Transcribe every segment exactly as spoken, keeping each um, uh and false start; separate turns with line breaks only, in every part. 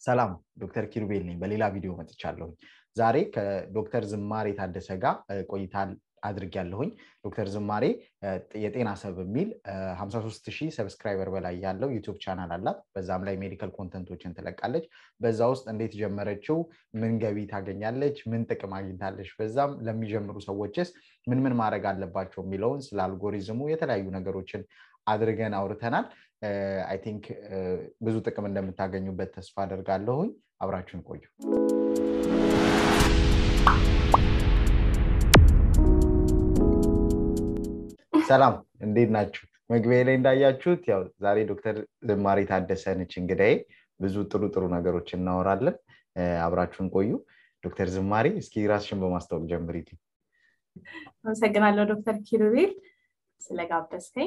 ሰላም ዶክተር ኪሩቤል ነኝ በሌላ ቪዲዮ መጥቻለሁ ዛሬ ከዶክተር ዝማሬ ታደሰ ጋር ቆይታ አድርጌያለሁኝ ዶክተር ዝማሬ የጤና ሰብ በሚል ሃምሳ ሦስት ሺህ ሰብስክራይበር በላይ ያለው ዩቲዩብ ቻናል አላት በዛም ላይ ሜዲካል ኮንተንቶችን ትለቃለች በዛ ውስጥ እንዴት ጀመረችው ምን ገቢ ታገኛለች ምን ጥቅም አግኝታለች በዛም ለሚጀምሩ ሰዎችስ ምን ምን ማድረግ አለባቸው የሚለውን ስለ አልጎሪዝሙ የተለያዩ ነገሮችን አድርገን አውርተናል I think ብዙ ጥቅም እንደምታገኙበት ተስፋ አደርጋለሁኝ አብራችሁን ቆዩ ሰላም እንዴት ናችሁ መግቢያ ላይ እንዳያችሁት ያው ዛሬ ዶክተር ዝማሬ ታደሰ ነች እንግዲህ ብዙ ጥሩ ጥሩ ነገሮችን እናወራለን አብራችሁን ቆዩ ዶክተር ዝማሬ እስኪ ራስሽን በማስተዋወቅ ጀምሪልኝ
አመሰግናለሁ ዶክተር ኪሩቤል ስለጋበዝከኝ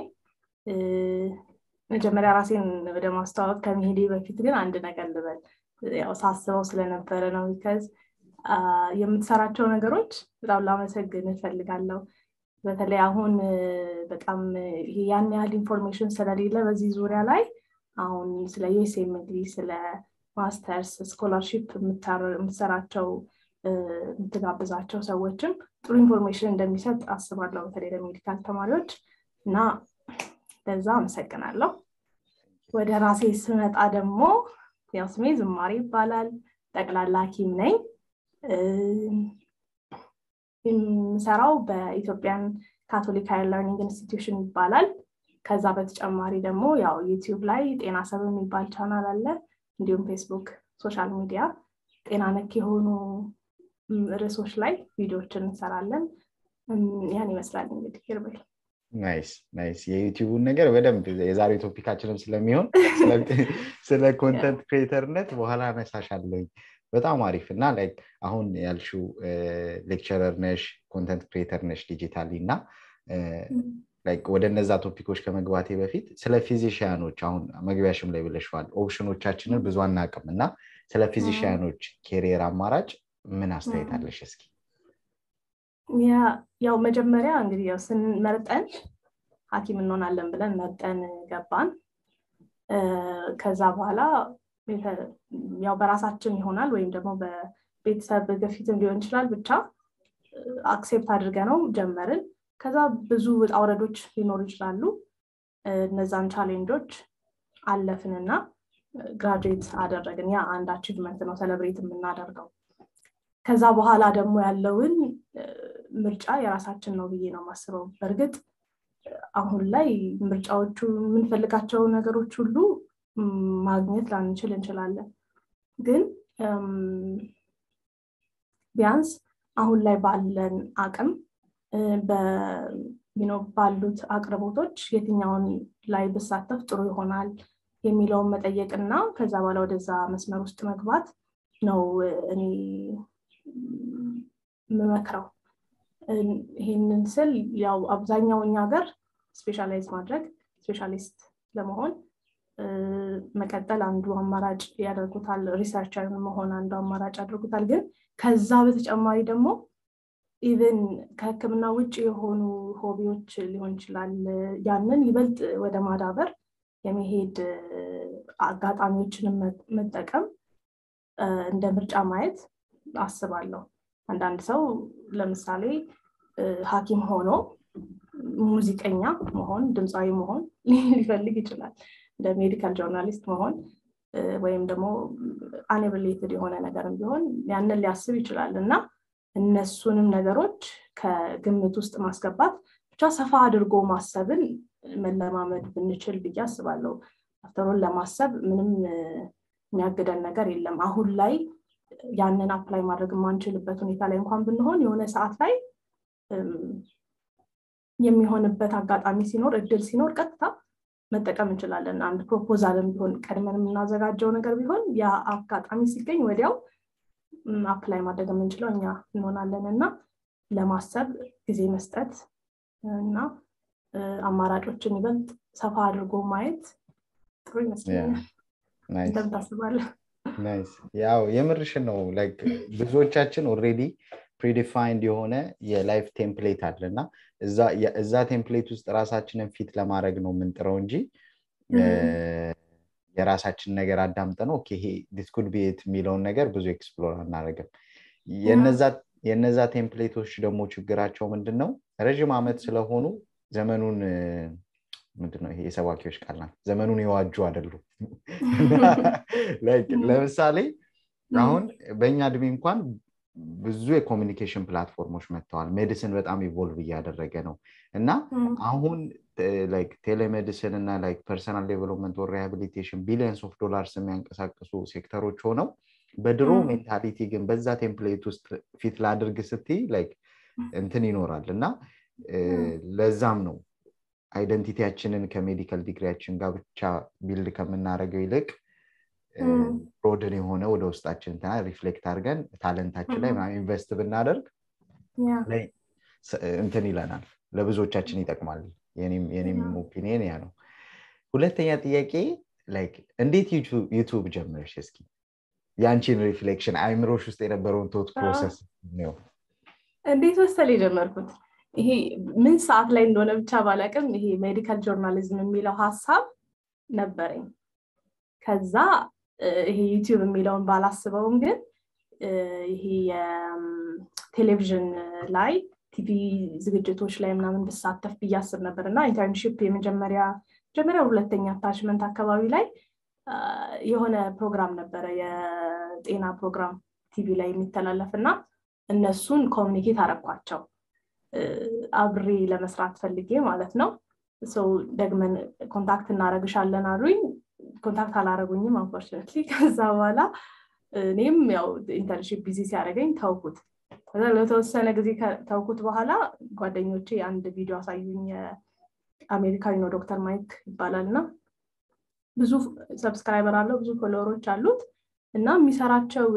መጀመሪያ ራሴን ወደ ማስተዋወቅ ከመሄዴ በፊት ግን አንድ ነገር ልበል ያው ሳስበው ስለነበረ ነው because የምትሰራቸው ነገሮች በጣም ላመሰግን እፈልጋለሁ በተለይ አሁን በጣም ያን ያህል ኢንፎርሜሽን ስለሌለ በዚህ ዙሪያ ላይ አሁን ስለ ዩኤስኤምዲ ስለ ማስተርስ ስኮላርሺፕ የምትሰራቸው የምትጋብዛቸው ሰዎችም ጥሩ ኢንፎርሜሽን እንደሚሰጥ አስባለሁ በተለይ ለሜዲካል ተማሪዎች እና ለዛ አመሰግናለሁ ወደ ራሴ ስመጣ ደግሞ ያው ስሜ ዝማሬ ይባላል ጠቅላላ ሐኪም ነኝ የምሰራው በኢትዮጵያን ካቶሊክ ሃየር ለርኒንግ ኢንስቲትዩሽን ይባላል ከዛ በተጨማሪ ደግሞ ያው ዩቲዩብ ላይ ጤና ሰብ የሚባል ቻናል አለ እንዲሁም ፌስቡክ ሶሻል ሚዲያ ጤና ነክ የሆኑ ርዕሶች ላይ ቪዲዮዎችን እንሰራለን ያን ይመስላል እንግዲህ ኪሩቤል
ናይስ ናይስ የዩቲዩብን ነገር በደንብ የዛሬው ቶፒካችንም ስለሚሆን ስለ ኮንተንት ክሬተርነት በኋላ አነሳሻለሁ በጣም አሪፍና ላይክ አሁን ያልሽው ሌክቸረር ነሽ ኮንተንት ክሬተር ነሽ ዲጂታሊ እና ላይክ ወደ እነዛ ቶፒኮች ከመግባቴ በፊት ስለ ፊዚሺያኖች አሁን መግቢያሽም ላይ ብለሽዋል ኦፕሽኖቻችንን ብዙ አናውቅምና ስለ ፊዚሺያኖች ኬሪየር አማራጭ ምን አስተያየት አለሽ እስኪ
ያ ያው መጀመሪያ እንግዲህ ያው ስንመርጠን ሐኪም እንሆናለን ብለን መርጠን ገባን ከዛ በኋላ ያው በራሳችን ይሆናል ወይም ደግሞ በቤተሰብ ግፊትም ሊሆን ይችላል ብቻ አክሴፕት አድርገነው ጀመርን ከዛ ብዙ አውረዶች ሊኖሩ ይችላሉ እነዛን ቻሌንጆች አለፍንና ግራጁዌት አደረግን ያ አንድ አቺቭመንት ነው ሴሌብሬት የምናደርገው ከዛ በኋላ ደግሞ ያለውን ምርጫ የራሳችን ነው ብዬ ነው ማስበው በርግጥ አሁን ላይ ምርጫዎቹ ምን ፈልጋቸው ነገሮች ሁሉ ማግኘት ላንችል እንችላለን ግን ቢያንስ አሁን ላይ ባለን አቅም በ you know ባሉት አቅርቦቶች የትኛውን ላይ በሳተፍ ጥሩ ይሆናል የሚለውን መጠየቅና ከዛ በኋላ ወደዛ መስመር ውስጥ መግባት ነው እኔ መመክረው ይሄንን ስል ያው አብዛኛው እኛ ሀገር ስፔሻላይዝ ማድረግ ስፔሻሊስት ለመሆን መቀጠል አንዱ አማራጭ ያደርጉታል ሪሰርቸር መሆን አንዱ አማራጭ ያደርጉታል ግን ከዛ በተጨማሪ ደግሞ ኢቭን ከህክምና ውጪ የሆኑ ሆቢዎች ሊሆን ይችላል ያንን ይበልጥ ወደ ማዳበር የመሄድ አጋጣሚዎችን መጠቀም እንደ ምርጫ ማየት አስባለሁ አንዳንድ ሰው ለምሳሌ ሐኪም ሆኖ ሙዚቀኛ መሆን ድምጻዊ መሆን ሊፈልግ ይችላል እንደ ሜዲካል ጆርናሊስት መሆን ወይም ደግሞ አንሪሌትድ የሆነ ነገርም ቢሆን ያንን ሊያስብ ይችላልና እነሱንም ነገሮች ከግምት ውስጥ ማስገባት ብቻ ሰፋ አድርጎ ማሰብን መለማመድ ብንችል ብዬ አስባለሁ አፍተሮን ለማሰብ ምንም የሚያገደን ነገር የለም አሁን ላይ ያንን አፕላይ ማድረግ ማንችልበት ሁኔታ ላይ እንኳን ብንሆን የሆነ ሰዓት ላይ የሚሆንበት አጋጣሚ ሲኖር እድል ሲኖር ቀጥታ መጠቀም እንችላለን አንድ ፕሮፖዛልም ቢሆን ቀድመን እናዘጋጀው ነገር ቢሆን ያ አጋጣሚ ሲገኝ ወዲያው አፕላይ ማድረግ የምንችለው እኛ እንሆናለንና ለማሰብ ጊዜ መስጠት እና አማራጮችን ይበልጥ ሰፋ አድርጎ ማየት ጥሩ ይመስላል
ናይስ
እንደምታስባለህ
ናይስ ያው የምርሽ ነው ላይክ ብዙዎቻችን ኦሬዲ ፕሪዲፋይንድ የሆነ የላይፍ ቴምፕሌት አለና እዛ እዛ ቴምፕሌት ውስጥ ራሳችንን ፊት ለማድረግ ነው የምንጥረው እንጂ የራሳችን ነገር አዳምጠን ኦኬ ይሄ this could be it የሚለውን ነገር ብዙ ኤክስፕሎር አናደርግም የነዛ የነዛ ቴምፕሌቶች ደግሞ ችግራቸው ምንድነው ረጅም አመት ስለሆኑ ዘመኑን ምንድነው ይሄ የሰባኪዎች ቃል ነው ዘመኑን የዋጁ አይደሉም ላይክ ለምሳሌ አሁን በእኛ እድሜ እንኳን ብዙ የኮሙኒኬሽን ፕላትፎርሞች መጥተዋል ሜዲሲን በጣም ኢቮልቭ እያደረገ ነው እና አሁን ላይክ ቴሌሜዲሲን እና ላይክ ፐርሰናል ዴቨሎፕመንት ኦር ሪሃቢሊቴሽን ቢሊየንስ ኦፍ ዶላርስ የሚያንቀሳቅሱ ሴክተሮች ሆነው በድሮ ሜንታሊቲ ግን በዛ ቴምፕሌት ውስጥ ፊት ላድርግ ስትይ ላይክ እንትን ይኖራል እና ለዛም ነው አይደንቲቲያችንን ከሜዲካል ዲግሪያችን ጋር ብቻ ቢልድ ከምናረገው ይልቅ ፕሮድን የሆነ ወደ ውስጣችን ታ ሪፍሌክት አድርገን ታለንታችን ላይ ኢንቨስት ብናደርግ ላይ እንትን ይለናል ለብዙዎቻችን ይጠቅማል የኔም የኔም ኦፒኒየን ያ ነው ሁለተኛ ጥያቄ ላይክ እንዴት ዩቲዩብ ጀመርሽ እስኪ ያንቺን ሪፍሌክሽን አይምሮሽ ውስጥ የነበረውን ቶት ፕሮሰስ ነው
እንዴት ወሰለ ጀመርኩት ይሄ ምን ሰዓት ላይ እንደሆነ ብቻ ባላቀም ይሄ ሜዲካል ጆርናሊዝም የሚለው ሐሳብ ነበረኝ ከዛ ይሄ ዩቲዩብ የሚለውን ባላስበውም ግን ይሄ ቴሌቪዥን ላይ ቲቪ ዝግጅቶች ላይ ምናምን በሳተፍ በያስብ ነበርና ኢንተርንሺፕ የመጀመሪያ ጀመረ ሁለተኛ አታችመንት አካባቢ ላይ የሆነ ፕሮግራም ነበረ የጤና ፕሮግራም ቲቪ ላይ የሚተላለፍና እነሱን ኮሙኒኬት አረኳቸው አብሬ ለመስራት ፈልጌ ማለት ነው ሶ ደግመን ኮንታክት እናረግሻለን አሉኝ ኮንታክት አላረጉኝም አንፎርቹኔትሊ ከዛ በኋላ እኔም ያው ኢንተርንሺፕ ቢዚ ሲያደርገኝ ታውኩት ከዛ ለተወሰነ ጊዜ ታውኩት በኋላ ጓደኞቼ አንድ ቪዲዮ አሳዩኝ አሜሪካዊ ነው ዶክተር ማይክ ይባላልና ብዙ ሰብስክራይበር አለው ብዙ ፎሎወሮች አሉት እና የሚሰራቸው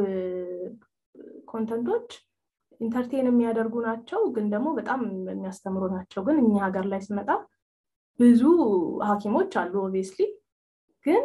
ኮንተንቶች ኢንተርቴን የሚያደርጉ ናቸው ግን ደግሞ በጣም የሚያስተምሩ ናቸው ግን እኛ ሀገር ላይ ስመጣ ብዙ ሐኪሞች አሉ ኦብቪየስሊ ግን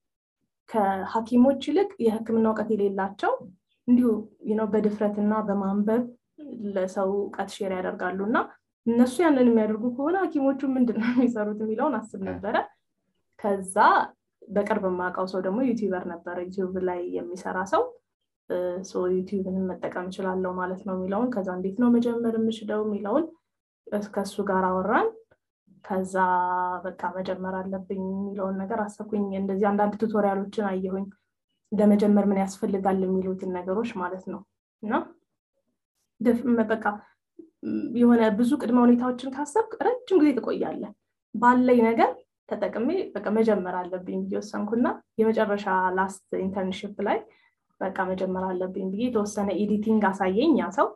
ከሐኪሞች ይልቅ የህክምና ዕውቀት የሌላቸው እንዲሁ you know በድፍረትና በማንበብ ለሰው ዕውቀት ሼር ያደርጋሉና እነሱ ያንን የሚያደርጉ ከሆነ ሐኪሞቹ ምንድነው የሚሰሩት የሚለውን አስብ ነበረ ከዛ በቅርብ ማቃው ሰው ደግሞ ዩቲዩበር ነበር ዩቲዩብ ላይ የሚሰራ ሰው ሶ ዩቲዩብን መጠቀም ይችላልው ማለት ነው የሚለውን ከዛ እንዴት ነው መጀመር የምችለው የሚለውን ከሱ ጋር አወራን ከዛ በቃ መጀመር አለብኝ የሚለውን ነገር አሰብኩኝ እንደዚህ አንዳንድ ቱቶሪያሎችን አየሁኝ ለመጀመር ምን ያስፈልጋል የሚሉትን ነገሮች ማለት ነው እና በቃ የሆነ ብዙ ቅድመ ሁኔታዎችን ካሰብክ ረጅም ጊዜ ትቆያለህ ባለኝ ነገር ተጠቅሜ በቃ መጀመር አለብኝ ይወሰንኩና የመጨረሻ ላስት ኢንተርንሺፕ ላይ በቃ መጀመር አለብኝ ብዬ ተወሰነ ኤዲቲንግ አሳየኝ ያ ሰው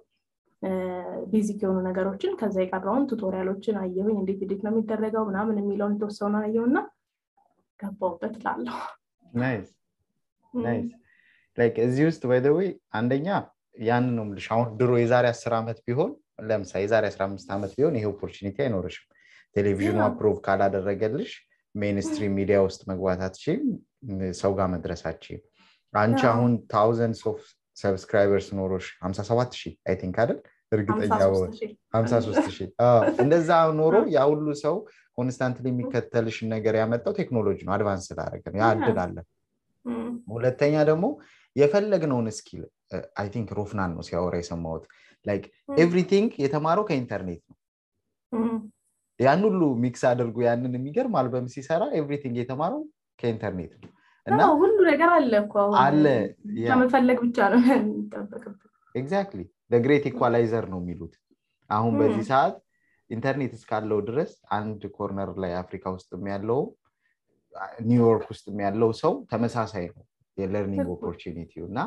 ቤዚክ የሆኑ ነገሮችን ከዛ የቀረውን ቱቶሪያሎችን አየሁኝ እንዴት እንዴት ነው የሚደረገው ምናምን የሚለውን ተወሰነ አየውና ገባውበት ላለው
ናይስ ናይስ ላይክ እዚህ ውስጥ by the way አንደኛ ያን ነው ምልሽ አሁን ድሮ የዛሬ አስር አመት ቢሆን ለምሳሌ የዛሬ አስራ አምስት አመት ቢሆን ይሄ ኦፖርቹኒቲ አይኖርሽም ቴሌቪዥኑ አፕሩቭ ካላደረገልሽ ሜንስትሪም ሚዲያ ውስጥ መግባት አትችይም ሰው ጋር መድረስ አትችይም አንቺ አሁን thousands of subscribers ኖሮሽ ሃምሳ ሰባት ሺህ አይ ቲንክ አይደል እርግጠኛው ሃምሳ ሶስት ሺህ አዎ እንደዛ ኖሮ ያ ሁሉ ሰው ኮንስታንትሊ የሚከተልሽ ነገር ያመጣው ቴክኖሎጂ ነው አድቫንስ ስላደረገ ነው ያ አድል አለ ሁለተኛ ደግሞ የፈለግነውን ስኪል አይ ቲንክ ሮፍናን ነው ሲያወራ የሰማሁት ላይክ ኤቭሪቲንግ የተማረው ከኢንተርኔት ነው ያን ሁሉ ሚክስ አድርጎ ያንን የሚገርም አልበም ሲሰራ ኤቭሪቲንግ የተማረው ከኢንተርኔት ነው እና
ሁሉ ነገር አለ እኮ
አለ
ከመፈለግ ብቻ ነው የሚጠበቅብህ
ኤግዛክትሊ the great equalizer ነው የሚሉት አሁን በዚህ ሰዓት ኢንተርኔት እስካለው ድረስ አንድ ኮርነር ላይ አፍሪካ ውስጥ የሚያለው ኒውዮርክ ውስጥ የሚያለው ሰው ተመሳሳይ ነው የለርኒንግ ኦፖርቹኒቲው እና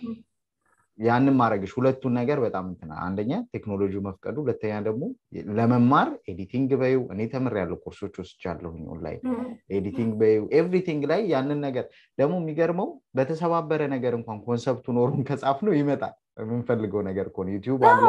ያንን ማረግሽ ሁለቱን ነገር በጣም እንትና አንደኛ ቴክኖሎጂው መፍቀዱ ሁለተኛ ደግሞ ለመማር ኤዲቲንግ በዩ እኔ ተምሬያለሁ ኮርሶች ወስጃለሁኝ ኦንላይን ኤዲቲንግ በዩ ኤቭሪቲንግ ላይ ያንን ነገር ደግሞ የሚገርመው በተሰባበረ ነገር እንኳን ኮንሰፕቱ ኖሩን ከጻፍነው ይመጣል የምንፈልገው ነገር ኮን ዩቲዩብ አለ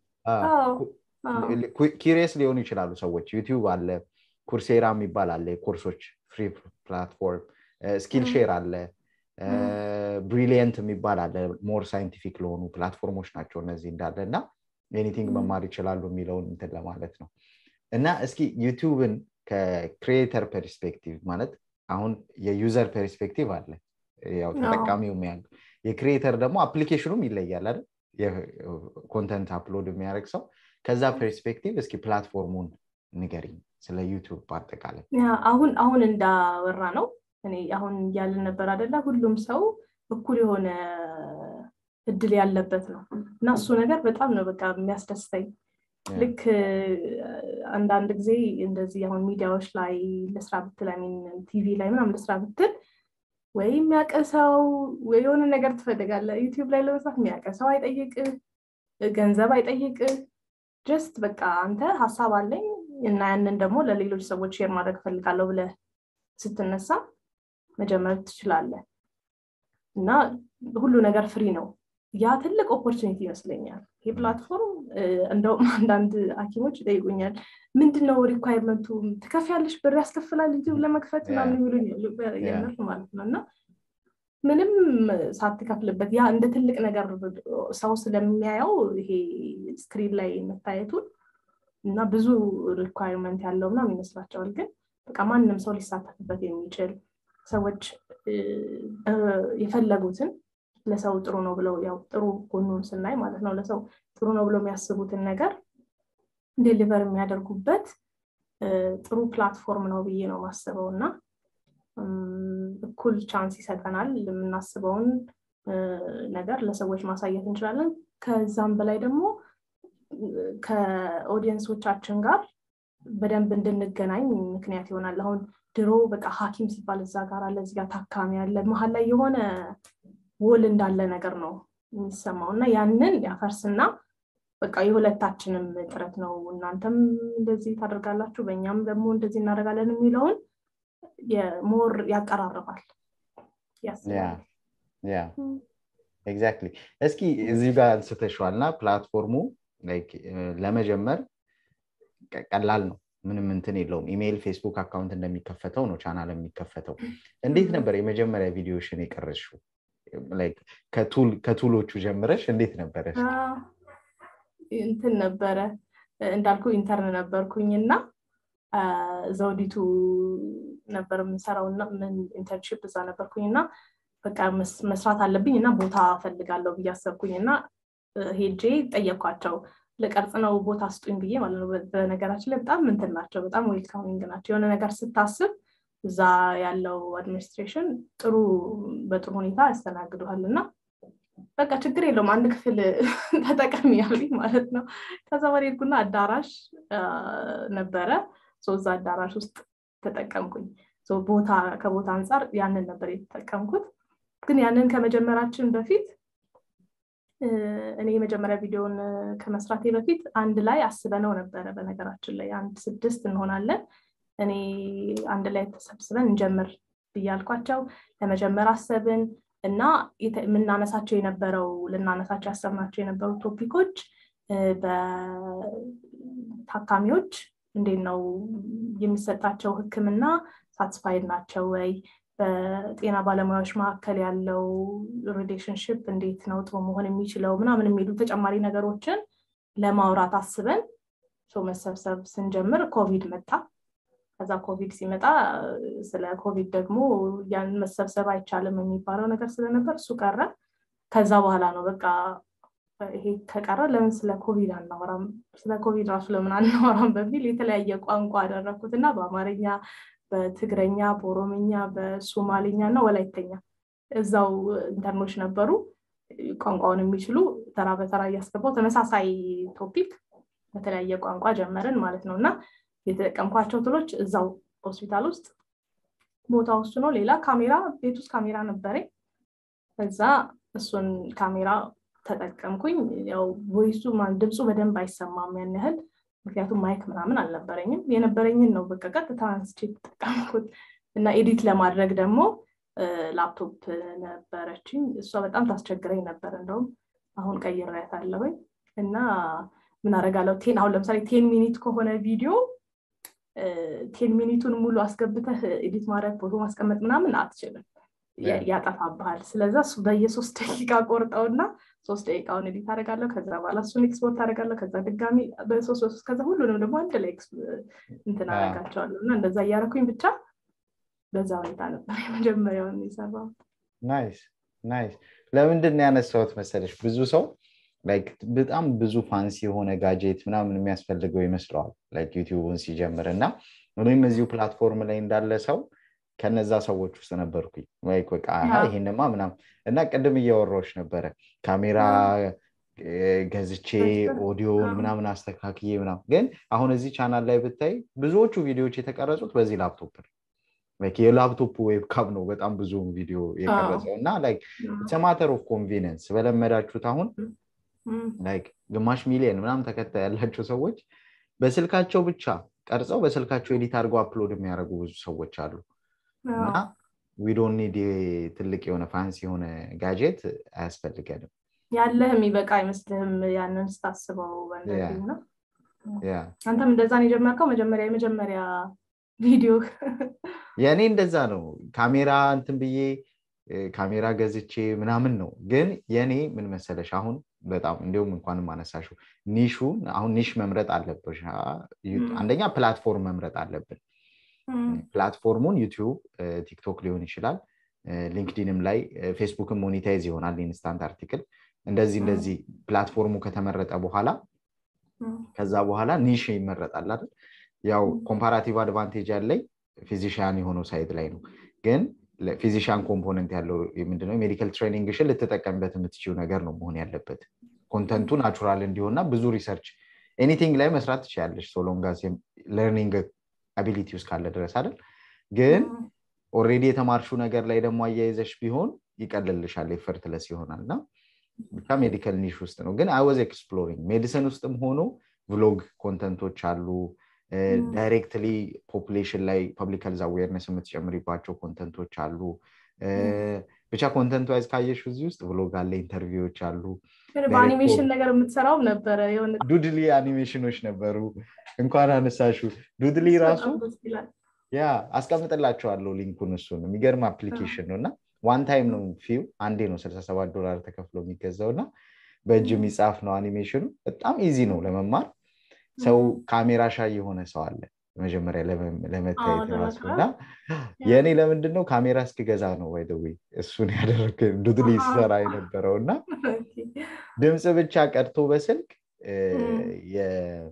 ኩሪየስ ሊሆኑ ይችላሉ ሰዎች ዩቲዩብ አለ ኩርሴራ የሚባል አለ ኮርሶች ፍሪ ፕላትፎርም ስኪል ሼር አለ ብሪሊየንት የሚባል አለ ሞር ሳይንቲፊክ ለሆኑ ፕላትፎርሞች ናቸው እነዚህ እንዳለና ኤኒቲንግ መማር ይችላሉ የሚለው እንትን ለማለት ነው እና እስኪ ዩቲዩብን ከክሪኤተር ፐርስፔክቲቭ ማለት አሁን የዩዘር ፐርስፔክቲቭ አለ ያው ተጠቃሚው የሚያል የክሪኤተር ደግሞ አፕሊኬሽኑም ይለያል አይደል የኮንተንት አፕሎድ የሚያደርግ ሰው ከዛ ፐርስፔክቲቭ እስኪ ፕላትፎርሙን ንገሪኝ ስለ ዩቲዩብ በአጠቃላይ
አሁን አሁን እንዳወራ ነው እኔ አሁን ያልን ነበር አይደለ ሁሉም ሰው እኩል የሆነ እድል ያለበት ነው እና እሱ ነገር በጣም ነው በቃ የሚያስደስተኝ ልክ አንዳንድ ጊዜ እንደዚህ አሁን ሚዲያዎች ላይ ለስራ ብትል አይ ሚን ቲቪ ላይ ምናምን ለስራ ብትል ወይ የሚያቀሰው ወይ የሆነ ነገር ትፈልጋለህ ዩቲዩብ ላይ ለመስራት የሚያቀሰው አይጠይቅ ገንዘብ አይጠይቅ ጀስት በቃ አንተ ሐሳብ አለኝ እና ያንን ደግሞ ለሌሎች ሰዎች ሼር ማድረግ ፈልጋለሁ ብለ ስትነሳ መጀመር ትችላለህ እና ሁሉ ነገር ፍሪ ነው ያ ትልቅ ኦፖርቹኒቲ ይመስለኛል ይሄ ፕላትፎርም እንደው አንዳንድ ሐኪሞች ይጠይቁኛል ምንድነው ሪኳየርመንቱ ትከፍያለሽ ብር ያስከፍላል ዩቲዩብ ለመክፈት ምናምን ይሉኛል የምር ማለት ነውና ምንም ሳትከፍልበት ያ እንደ ትልቅ ነገር ሰው ስለሚያየው ይሄ ስክሪን ላይ መታየቱ እና ብዙ ሪኳየርመንት ያለው ምናምን ይመስላቸዋል ግን በቃ ማንንም ሰው ሊሳተፍበት የሚችል ሰዎች የፈለጉትን ለሰው ጥሩ ነው ብለው ያው ጥሩ ጎኑን ስናይ ማለት ነው ለሰው ጥሩ ነው ብለው የሚያስቡትን ነገር ዴሊቨር የሚያደርጉበት ጥሩ ፕላትፎርም ነው ብዬ ነው ማስበውና እኩል ቻንስ ይሰጠናል ለምናስበውን ነገር ለሰዎች ማሳየት እንችላለን ከዛም በላይ ደግሞ ከኦዲየንሶቻችን ጋር በደንብ እንድንገናኝ ምክንያት ይሆናል አሁን ድሮ በቃ ሐኪም ሲባል እዛ ጋር አለ እዚህ ጋር ታካሚ ያለ መሃል ላይ የሆነ ወል እንዳለ ነገር ነው የሚሰማውና ያንን ያፈርስና በቃ የሁለታችንም ጥረት ነው እናንተም እንደዚህ ታደርጋላችሁ በእኛም ደግሞ እንደዚህ እናደርጋለን የሚለውን የሞር ያቀራርባል
ያ ያ ኤግዛክትሊ እስኪ እዚህ ጋር አንስተሽዋልና ፕላትፎርሙ ላይክ ለመጀመር ቀላል ነው ምንም እንትን የለውም ኢሜል ፌስቡክ አካውንት እንደሚከፈተው ነው ቻናል የሚከፈተው እንዴት ነበር የመጀመሪያ ቪዲዮሽን የቀረሽው ላይክ ከቱል ከቱሎቹ ጀምረሽ እንዴት ነበር
እንትን ነበረ እንዳልኩ ኢንተርን ነበርኩኝና ዘውዲቱ ነበር የምሰራውና ምን ኢንተርንሺፕ እዛ ነበርኩኝና በቃ መስራት አለብኝና ቦታ ፈልጋለሁ ብያሰብኩኝና ሄጄ ጠየቅኳቸው ለቀርጽ ነው ቦታ ስጡኝ ብዬ ማለት ነው በነገራችን ላይ በጣም እንትን ናቸው በጣም ዌልካሚንግ ናቸው የሆነ ነገር ስታስብ እዛ ያለው አድሚኒስትሬሽን ጥሩ በጥሩ ሁኔታ ያስተናግዱሃልና በቃ ችግር የለውም አንድ ክፍል ተጠቅሚ ያሉኝ ማለት ነው ከዛ ወሬድኩና አዳራሽ ነበረ ሶዛ አዳራሽ ውስጥ ተጠቀምኩኝ ሶ ቦታ ከቦታ አንፃር ያንን ነበር የተጠቀምኩት ግን ያንን ከመጀመራችን በፊት እኔ የመጀመሪያ ቪዲዮን ከመስራቴ በፊት አንድ ላይ አስበነው ነበር በነገራችን ላይ አንድ ስድስት እንሆናለን እኔ አንድ ላይ ተሰብስበን እንጀምር ብያልኳቸው ለመጀመር አሰብን እና ምናነሳቸው የነበረው ለናነሳቸው ያሰብናቸው የነበሩ ቶፒኮች በታካሚዎች እንዴት ነው የሚሰጣቸው ህክምና ሳትስፋይድ ናቸው ወይ በጤና ባለሙያዎች መካከል ያለው ሪሌሽንሺፕ እንዴት ነው ጥሩ መሆን የሚችለው ምናምን የሚሉ ተጨማሪ ነገሮችን ለማውራት አስበን ሶ መሰብሰብ ስንጀምር ኮቪድ መጣ ከዛ ኮቪድ ሲመጣ ስለ ኮቪድ ደግሞ ያን መሰብሰብ አይቻልም የሚባለው ነገር ስለነበር እሱ ቀረ ከዛ በኋላ ነው በቃ ይሄ ከቀረ ለምን ስለ ኮቪድ አናወራም ስለ ኮቪድ ራሱ ለምን አናወራም በሚል የተለያየ ቋንቋ አደረኩትና በአማርኛ በትግረኛ በኦሮምኛ በሶማሊኛና ወላይተኛ እዛው ኢንተርኖች ነበሩ ቋንቋውን የሚችሉ ተራ በተራ ያስገባው ተመሳሳይ ቶፒክ በተለያየ ቋንቋ ጀመርን ማለት ነውና የተጠቀምኳቸው ቱሎች እዛው ሆስፒታል ውስጥ ቦታው ውስጥ ነው ሌላ ካሜራ ቤት ውስጥ ካሜራ ነበረ ከዛ እሱን ካሜራ ተጠቀምኩኝ ያው ቮይሱ ማን ድምጹ በደንብ አይሰማም ያን ያህል ምክንያቱም ማይክ ምናምን አልነበረኝም የነበረኝን ነው በቃ ቀጥታ አንስቼ ተጠቀምኩት እና ኤዲት ለማድረግ ደግሞ ላፕቶፕ ነበረችኝ እሷ በጣም ታስቸግረኝ ነበር እንደውም አሁን ቀይሬያታለሁ እና ምን አረጋለሁ ቴን አሁን ለምሳሌ ቴን ሚኒት ከሆነ ቪዲዮ ቴን ሚኒቱን ሙሉ አስገብተህ ኤዲት ማድረግ ፎቶ ማስቀመጥ ምናምን አትችልም ያጣፋብሃል ስለዚህ እሱ በየ3 ደቂቃ ቆርጠውና ሶስት ደቂቃውን ኤዲት አደርጋለሁ ከዛ በኋላ እሱን ኤክስፖርት አደርጋለሁ ከዛ ድጋሚ በሶስት ሶስት ከዛ ሁሉንም ደግሞ አንድ ላይ እንትን አደርጋቸዋለሁ እና እንደዛ ያረኩኝ ብቻ በዛ ሁኔታ ነበር የመጀመሪያውን የሰራው
ናይስ ናይስ ለምንድን ነው ያነሳሁት መሰለሽ ብዙ ሰው ላይክ በጣም ብዙ ፋንሲ የሆነ ጋጀት ምናምን የሚያስፈልገው ይመስለዋል ላይክ ዩቲዩብን ሲጀምርና እኔም እዚሁ ፕላትፎርም ላይ እንዳለ ሰው ከነዛ ሰዎች ውስጥ ነበርኩኝ ወይ ቆቃ ይሄንማ ምናምን እና ቀደም እያወራሁሽ ነበረ ካሜራ ገዝቼ ኦዲዮን ምናምን አስተካክዬ ምናምን ግን አሁን እዚህ ቻናል ላይ ብታይ ብዙዎቹ ቪዲዮዎች የተቀረጹት በዚህ ላፕቶፕ ነው like የላፕቶፕ ዌብካም ነው በጣም ብዙ ቪዲዮ የቀረጸውና like it's a matter of convenience በለመዳችሁት አሁን like ግማሽ ሚሊዮን ምናምን ተከታይ ያላቸው ሰዎች በስልካቸው ብቻ ቀርጸው በስልካቸው ኤዲት አድርገው አፕሎድ የሚያደርጉ ብዙ ሰዎች አሉ እና we don't need ትልቅ የሆነ ፋንሲ የሆነ ጋጀት አያስፈልገንም
ያለህ የሚበቃ አይመስልህም ያንን ስታስበው እንደዚህ ነው ያ አንተም እንደዛ ነው የጀመርከው መጀመሪያ የመጀመሪያ ቪዲዮ
ያኔ እንደዛ ነው ካሜራ እንትን ብዬ ካሜራ ገዝቼ ምናምን ነው ግን ያኔ ምን መሰለሽ አሁን በጣም እንደውም እንኳን ማነሳሹ ኒሹ አሁን ኒሽ መምረጥ አለብሽ አንደኛ ፕላትፎርም መምረጥ አለብን ፕላትፎርሙን ዩቲዩብ ቲክቶክ ሊሆን ይችላል ሊንክድኢንም ላይ ፌስቡክም ሞኔታይዝ ይሆናል ኢንስታንት አርቲክል እንደዚህ እንደዚህ ፕላትፎርሙ ከተመረጠ በኋላ ከዛ በኋላ ኒሽ ይመረጣል አይደል ያው ኮምፓራቲቭ አድቫንቴጅ ያለኝ ፊዚሺያን የሆነው ሳይት ላይ ነው ግን ፊዚሺያን ኮምፖነንት ያለው ምንድነው ሜዲካል ትሬኒንግሽን ልትጠቀምበት የምትችይው ነገር ነው መሆን ያለበት ኮንተንቱ ናቹራል እንዲሆንና ብዙ ሪሰርች ኤኒቲንግ ላይ መስራት ትችያለሽ ሶ ሎንግ አስ ለርኒንግ አቢሊቲውስ ካለ ድረስ አይደል ግን ኦሬዲ የተማርሽው ነገር ላይ ደግሞ አያይዘሽ ቢሆን ይቀልልሻል ኤፈርትለስ ይሆናልና ብቻ ሜዲካል ኒሽ ውስጥ ነው ግን አይ ዋዝ ኤክስፕሎሪንግ ሜዲሲን ውስጥም ሆኖ ቭሎግ ኮንተንቶች አሉ ዳይሬክትሊ ፖፑሌሽን ላይ ፐብሊክ ሄልዝ አዌርነስ የምትጨምሪባቸው ኮንተንቶች አሉ ብቻ ኮንተንቱ አይስ ካየሽው እዚህ ውስጥ ቭሎግ አለ ኢንተርቪዎች አሉ
በአኒሜሽን ነገር የምትሰራው ነበር የሆነ
ዱድሊ አኒሜሽኖች ነበሩ እንኳን አነሳሹ ዱድሊ ራሱ ያ አስቀምጥላችኋለሁ ሊንኩን እሱን የሚገርም አፕሊኬሽን ነውና ዋን ታይም ነው ፊው አንዴ ነው ስልሳ ሰባት ዶላር ተከፍሎ የሚገዛውና በእጅ የሚጻፍ ነው አኒሜሽኑ በጣም ኢዚ ነው ለመማር ሰው ካሜራ ሻይ የሆነ ሰው አለ መጀመሪያ ለመታየት ራሱና የኔ ለምንድነው ካሜራ እስኪገዛ ነው ወይ ደው እሱን ያደረገው ዱድሊ ሰራ የነበረውና ድምጽ ብቻ ቀርቶ በስልክ የ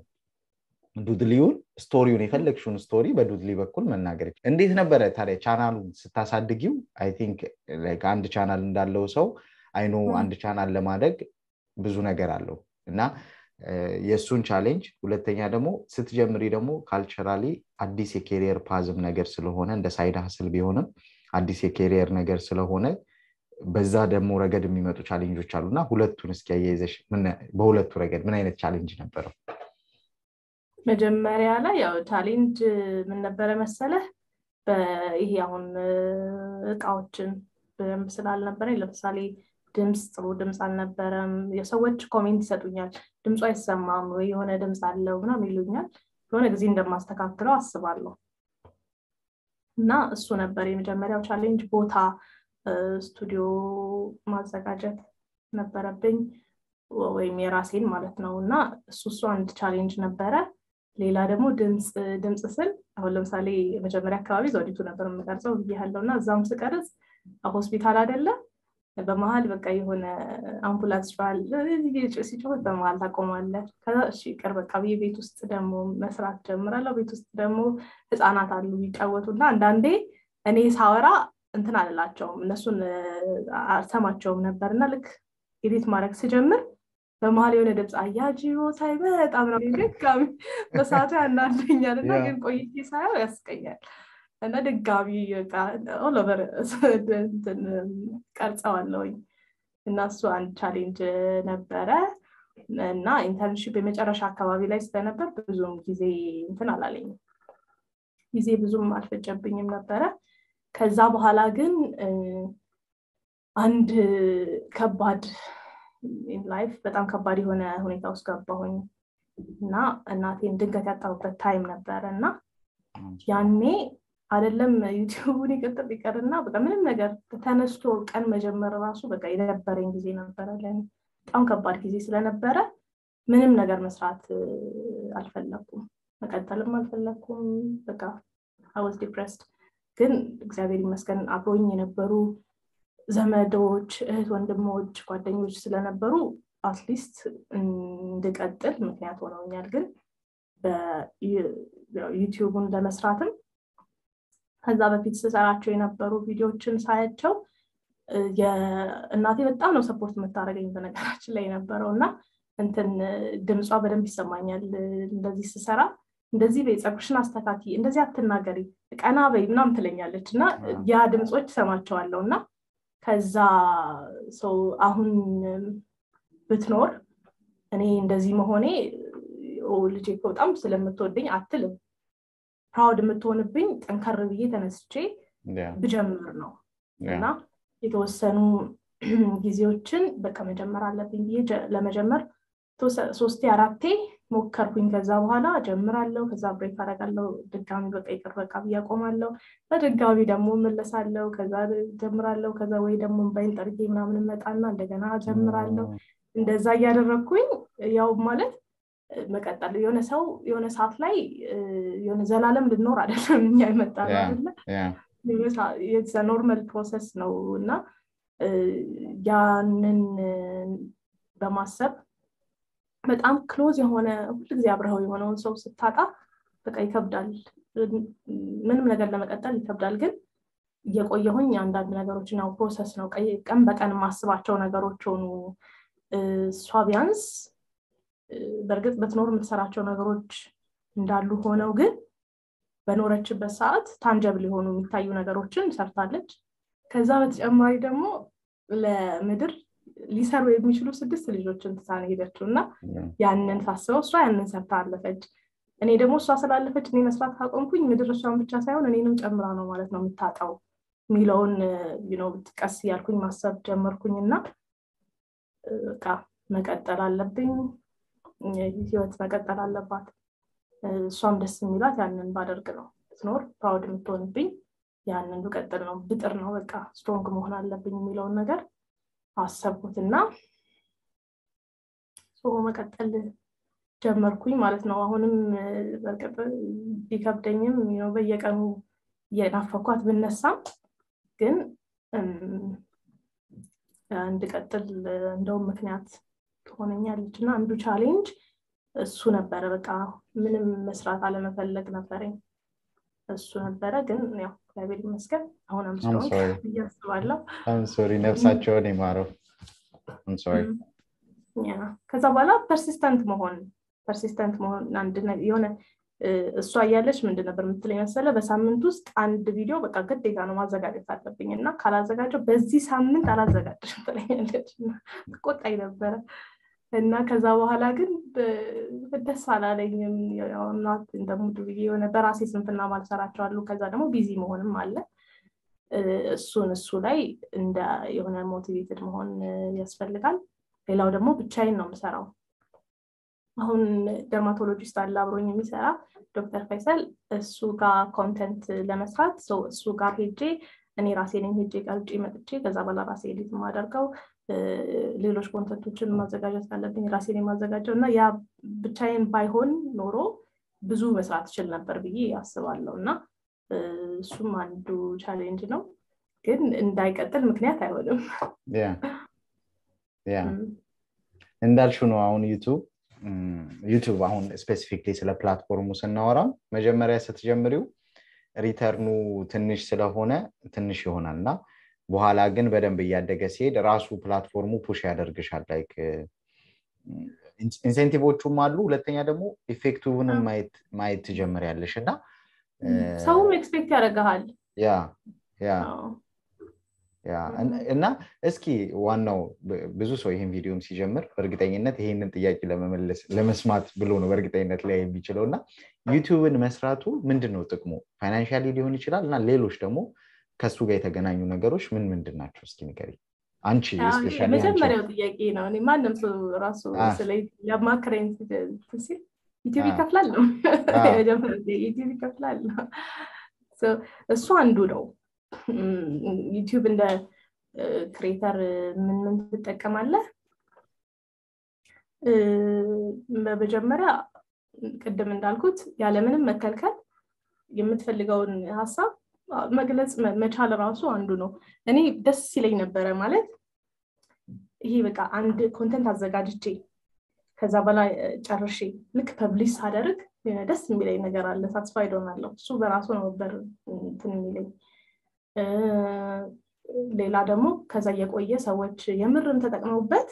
ዱድሊውን ስቶሪውን የፈለግሽውን ስቶሪ በዱድሊ በኩል መናገር እንዴት ነበር ታዲያ ቻናሉን ስታሳድጊው አይ ቲንክ ላይክ አንድ ቻናል እንዳለው ሰው አይ ኖ አንድ ቻናል ለማድረግ ብዙ ነገር አለው እና የሱን ቻሌንጅ ሁለተኛ ደግሞ ስትጀምሪ ደግሞ ካልቸራሊ አዲስ የኬሪየር ፓዝም ነገር ስለሆነ እንደ ሳይድ ሀስል ቢሆንም አዲስ የኬሪየር ነገር ስለሆነ በዛ ደግሞ ረገድ የሚመጡ ቻሌንጆች አሉና ሁለቱን እስኪ ያያይዘሽ ምን በሁለቱ ረገድ ምን አይነት ቻሌንጅ ነበረው
መጀመሪያ ላይ ያው ቻሌንጅ ምን ነበር መሰለህ በይሄ አሁን እቃዎችን በምስላል ነበር ለምሳሌ ድምጽ ጥሩ ድምጽ አልነበረም የሰዎች ኮሜንት ይሰጡኛል ድምጹ አይሰማም ወይ የሆነ ድምጽ አለው ምናምን ይሉኛል የሆነ ጊዜ እንደማስተካክለው አስባለሁ እና እሱ ነበር የመጀመሪያው ቻሌንጅ ቦታ ስቱዲዮ ማዘጋጀት ነበረብኝ ወይም የራሴን ማለት ነውና እሱ እሱ አንድ ቻሌንጅ ነበረ ሌላ ደግሞ ድምጽ ድምጽ ስል አሁን ለምሳሌ መጀመሪያ አካባቢ ዘውዲቱ ነበር የምቀርጸው ይያለውና እዛም ስቀርጽ ሆስፒታል አይደለም በመሃል በቃ የሆነ አምቡላንስ ባል ሲጮህ በመሃል ታቆማለህ ከዛ እሺ ቅርብ በቃ ቤት ውስጥ ደግሞ መስራት ጀምራለሁ ቤት ውስጥ ደግሞ ህፃናት አሉ ይጫወቱና አንዳንዴ እኔ ሳወራ እንትን አላላቸውም እነሱን አልሰማቸውም ነበርና ልክ ኤዲት ማድረግ ሲጀምር በመሃል የሆነ ድምጽ አያጂዮ ሳይ በጣም ነው ደጋሚ በሰዓቱ ያናደኛልና ግን ቆይቼ ሳይው ያስቀኛል እና ደጋሚ በቃ ኦል ኦቨር እንትን ቀርጸዋለሁኝ እና እሱ አንድ ቻሌንጅ ነበረ እና ኢንተርንሺፕ የመጨረሻ አካባቢ ላይ ስለነበር ብዙም ጊዜ እንትን አላለኝም ጊዜ ብዙም አልፈጀብኝም ነበረ ከዛ በኋላ ግን አንድ ከባድ in life በጣም ከባድ የሆነ ሁኔታ ውስጥ ገባሁኝ እና እናቴን ድንገት ያጣሁበት ታይም ነበርና ያኔ አይደለም ዩቲዩብን ይቀጥል ይቀርና በቃ ምንም ነገር ተነስቶ ቀን መጀመር ራሱ በቃ የነበረኝ ጊዜ ነበር ለኔ በጣም ከባድ ጊዜ ስለነበረ ምንም ነገር መስራት አልፈለኩም መቀጠልም አልፈለኩም በቃ I was depressed ግን እግዚአብሔር ይመስገን አብሮኝ የነበሩ ዘመዶች እህት ወንድሞች ጓደኞች ስለነበሩ አትሊስት እንድቀጥል ምክንያት ሆነውኛል ግን በዩቲዩብን ለመስራትም ከዛ በፊት ስሰራቸው የነበሩ ቪዲዮዎችን ሳያቸው የእናቴ በጣም ነው ሰፖርት የምታደርገኝ በነገራችን ላይ የነበረውና እንትን ድምጿ በደንብ ይሰማኛል እንደዚህ ስሰራ እንደዚህ በፀጉርሽን አስተካኪ እንደዚህ አትናገሪ ቀና በይ ምናምን ትለኛለችና ያ ድምጾች ሰማቸዋለውና ከዛ ሰው አሁን ብትኖር እኔ እንደዚህ መሆኔ ኦ ልጄ በጣም ስለምትወደኝ አትልም ፕራውድ የምትሆንብኝ ጠንከር ብዬ ተነስቼ ብጀምር ነው እና የተወሰኑ ጊዜዎችን በቃ መጀመር አለብኝ ብዬ ለመጀመር ሶስቴ አራቴ ሞከርኩኝ ከዛ በኋላ ጀምራለሁ ከዛ ብሬክ አደርጋለሁ ድጋሚ በቃ ይቅር በቃ ያቆማለሁ በድጋሚ ደግሞ መለሳለሁ ከዛ ጀምራለሁ ከዛ ወይ ደግሞ ባይን ጠርጌ ምናምን መጣና እንደገና ጀምራለሁ እንደዛ ያደረኩኝ ያው ማለት መቀጠል የሆነ ሰው የሆነ ሰዓት ላይ የሆነ ዘላለም ልኖር አይደለም እኛ ይመጣል አይደለ it's a normal process ነውና ያንን በማሰብ በጣም ክሎዝ የሆነ ሁልጊዜ አብረው የሆነውን ሰው ስታጣ በቃ ይከብዳል ምንም ነገር ለመቀጠል ይከብዳል ግን የቆየሁኝ አንዳንድ ነገሮችን ነው ፕሮሰስ ነው ቀን በቀን ማስባቸው ነገሮች ሆኑ ሷቢያንስ በርግጥ በትኖር የምትሰራቸው ነገሮች እንዳሉ ሆነው ግን በኖረችበት ሰዓት ታንጀብል ሆኑ የሚታዩ ነገሮችን ሰርታለች ከዛ በተጨማሪ ደግሞ ለምድር ሊሰሩ የሚችሉ ስድስት ልጆችን ተሳነ ሄደችውና ያንን ታስበው እሷ ያንን ሰርታ አለፈች እኔ ደግሞ እሷ ስላለፈች እኔ መስራት አቆምኩኝ ምድር እሷን ብቻ ሳይሆን እኔንም ጨምራ ነው ማለት ነው የምታጣው ሚለውን you know ቀስ ያልኩኝ ማሰብ ጀመርኩኝና በቃ መቀጠል አለብኝ ህይወት መቀጠል አለባት እሷም ደስ የሚላት ያንን ባደርግ ነው ትኖር ፕራውድ የምትሆንብኝ ያንን ልቀጥል ነው ብጥር ነው በቃ ስትሮንግ መሆን አለብኝ የሚለውን ነገር አሰብኩትና ሶ መቀጠል ጀመርኩኝ ማለት ነው አሁንም በርቀት ቢከብደኝም ነው በየቀኑ የናፈኳት ብነሳም ግን እንድቀጥል እንደው ምክንያት ሆነኛለችና አንዱ ቻሌንጅ እሱ ነበር በቃ ምንም መስራት አለመፈለግ ነበርኝ እሱ ነበር ግን ያው እግዚአብሔር ይመስገን አሁን I'm sorry ያስባለሁ
I'm sorry ነፍሳቸውን ይማረው I'm sorry
ያ ከዛ በኋላ persistent መሆን persistent መሆን አንድ የሆነ እሷ ያለች ምንድን ነበር የምትለኝ መሰለ በሳምንት ውስጥ አንድ ቪዲዮ በቃ ግዴታ ነው ማዘጋጀት አለብኝና ካላዘጋጀው በዚህ ሳምንት አላዘጋጀሽም ትለኛለችና ቆጣይ ነበር እና ከዛ በኋላ ግን ደስ አላለኝም ያው እናት እንደሙድ ብዬ የሆነ በራሴ ስንፍና ማልሰራቸው አሉ ከዛ ደግሞ ቢዚ መሆንም አለ እሱን እሱ ላይ እንደ የሆነ ሞቲቬትድ መሆን ያስፈልጋል ሌላው ደግሞ ብቻዬን ነው የምሰራው አሁን ደርማቶሎጂስት አለ አብሮኝ የሚሰራ ዶክተር ፈይሰል እሱ ጋር ኮንተንት ለመስራት ሶ እሱ ጋር ሄጄ እኔ ራሴ ነኝ ሄጄ ቀርጬ መጥቼ ከዛ በኋላ ራሴ ኤዲት ማደርገው ሌሎች ኮንተንቶችን ማዘጋጀት አለብኝ ራሴ ነኝ ማዘጋጀውና ያ ብቻዬን ባይሆን ኖሮ ብዙ መስራት ይችል ነበር ብዬ አስባለሁና እሱም አንዱ ቻሌንጅ ነው ግን እንዳይቀጥል ምክንያት አይሆንም
ያ ያ እንዳልሽው ነው አሁን ዩቲዩብ ዩቲዩብ አሁን ስፔሲፊክሊ ስለ ፕላትፎርሙ ስናወራ መጀመሪያ ስትጀምሪው ሪተርኑ ትንሽ ስለሆነ ትንሽ ይሆናልና በኋላ ግን በደንብ ያደገ ሲሄድ ራሱ ፕላትፎርሙ ፑሽ ያደርግሻል ላይክ ኢንሴንቲቮቹም አሉ ሁለተኛ ደግሞ ኢፌክቲቭንም ማይት ማይት ትጀምሪያለሽና
ሰውም ኤክስፔክት ያደርጋል
ያ ያ ያ እና እስኪ ዋናው ብዙ ሰው ይሄን ቪዲዮም ሲጀምር በእርግጠኝነት ይሄንን ጥያቄ ለመመለስ ለመስማት ብሎ ነው በእርግጠኝነት ላይ የሚችለውና ዩቲዩብን መስራቱ ምንድነው ጥቅሙ ፋይናንሻሊ ሊሆን ይችላልና ሌሎች ደግሞ ከሱ ጋር የተገናኙ ነገሮች ምን ምንድን ናቸው እስኪ ንገሪ አንቺ ስፔሻሊ
መጀመሪያው ጥያቄ ነው እኔ ማንንም ሰው ራሱ ስለ ያማክረኝ ሲል ዩቲዩብ ይከፍላል ነው መጀመሪያ ዩቲዩብ ይከፍላል ሶ እሱ አንዱ ነው ዩቲዩብ እንደ ክሬተር ምን ምን ትጠቀማለህ በመጀመሪያ ቅድም እንዳልኩት ያለ ምንም መከልከል የምትፈልገውን ሐሳብ መግለጽ መቻል ራሱ አንዱ ነው እኔ ደስ ይለኝ ነበር ማለት ይሄ በቃ አንድ ኮንተንት አዘጋጅቼ ከዛ በላይ ጨርሼ ልክ ፐብሊሽ አደረግ ደስ የሚለኝ ነገር አለ ሳትስፋይድ ሆናለሁ እሱ በራሱ ነው ነበር እንትን የሚለኝ ሌላ ደግሞ ከዛ የቆየ ሰዎች የምርም ተጠቅመውበት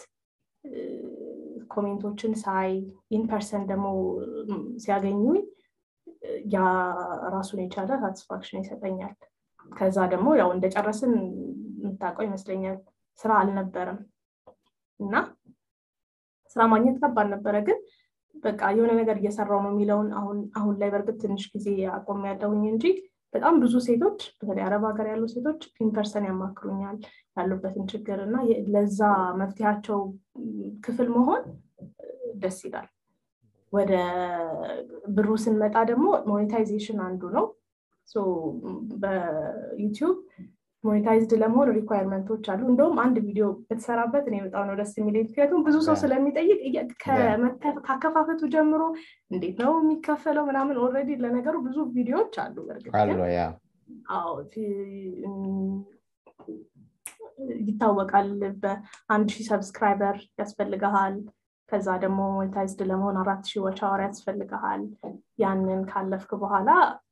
ኮሜንቶችን ሳይ ኢን ፐርሰን ደግሞ ሲያገኙኝ ያ ራሱን የቻለ ሳቲስፋክሽን ይሰጠኛል ከዛ ደግሞ ያው እንደጨረስን እንታቆይ ይመስለኛል ስራ አልነበረም እና ስራ ማግኘት ከባድ ነበር ግን በቃ የሆነ ነገር እየሰራው ነው የሚለውን አሁን አሁን ላይ በርግጥ ትንሽ ጊዜ አቆም ያለውኝ እንጂ በጣም ብዙ ሴቶች በተለይ አረብ ሀገር ያሉ ሴቶች ኢን ፐርሰን ያማክሩኛል ያሉበትን ችግርና ለዛ መፍትሄያቸው ክፍል መሆን ደስ ይላል ወደ ብሩ ስንመጣ ደግሞ ሞኔታይዜሽን አንዱ ነው ሶ በዩቲዩብ ሞኔታይዝድ ለመሆን ሪኳየርመንቶች አሉ እንደውም አንድ ቪዲዮ በተሰራበት እኔ በጣም ነው ደስ የሚለኝ ምክንያቱም ብዙ ሰው ስለሚጠይቅ ከመከፋፈቱ ጀምሮ እንዴት ነው የሚከፈለው ምናምን ኦልሬዲ ለነገሩ ብዙ ቪዲዮዎች አሉ በርግጥ
አሉ ያ
አዎ ይታወቃል በአንድ ሺህ ሰብስክራይበር ያስፈልጋል ከዛ ደግሞ ሞኔታይዝድ ለመሆን አራት ሺህ ዋች አወር ያስፈልጋል ያንን ካለፍክ በኋላ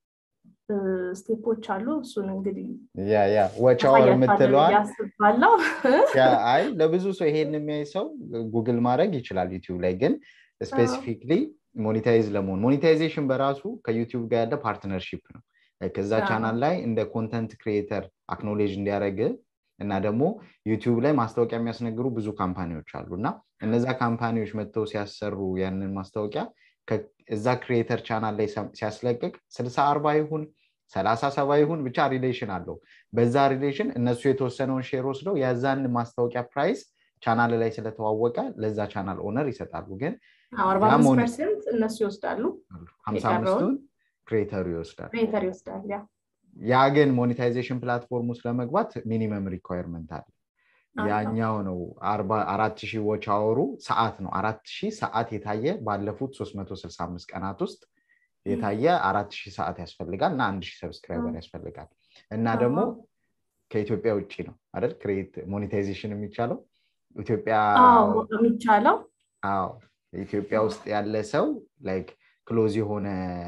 ስቴፖች አሉ እሱን እንግዲህ
ያ ያ ዋች አወር የምትለው ያስባለው ያ አይ ለብዙ ሰው ይሄን የሚያይ ሰው ጉግል ማድረግ ይችላል ዩቲዩብ ላይ ግን ስፔሲፊክሊ ሞኔታይዝ ለመሆን ሞኔታይዜሽን በራሱ ከዩቲዩብ ጋር ያለ ፓርትነርሺፕ ነው ከዛ ቻናል ላይ እንደ ኮንተንት ክሪኤተር አክኖሌጅ እንዲያደርግ እና ደግሞ ዩቲዩብ ላይ ማስታወቂያ የሚያስነግሩ ብዙ ካምፓኒዎች አሉና እነዛ ካምፓኒዎች መጥተው ሲያሰሩ ያንን ማስታወቂያ ከዛ ክሪኤተር ቻናል ላይ ሲያስለቅቅ ስልሳ አርባ ይሁን ሰላሳ ሰባ ይሁን ብቻ ሪሌሽን አለው በዛ ሪሌሽን እነሱ የተወሰነውን ሼር ወስደው ያዛን ማስታወቂያ ፕራይስ ቻናል ላይ ስለተዋወቀ ለዛ ቻናል ኦነር ይሰጣሉ ግን
አርባ አምስት ፐርሰንት እነሱ ይወስዳሉ
ሃምሳ አምስት ክሪኤተሩ ይወስዳል
ክሪኤተር ይወስዳል ያ
ያ ግን ሞኔታይዜሽን ፕላትፎርም ውስጥ ለመግባት ሚኒመም ሪኳየርመንት አለ ያኛው ነው አራት ሺህ ዋች አወሩ ሰዓት ነው አራት ሺህ ሰዓት የታየ ባለፉት ሶስት መቶ ስልሳ አምስት ቀናት ውስጥ የታየ አራት ሺህ ሰዓት ያስፈልጋል እና አንድ ሺህ ሰብስክራይበር ያስፈልጋል እና ደግሞ ከኢትዮጵያ ውጪ ነው አይደል ክሬት ሞኔታይዜሽን የሚቻለው ኢትዮጵያ
አዎ የሚቻለው
አዎ ኢትዮጵያ ውስጥ ያለ ሰው ላይክ ክሎዝ የሆነ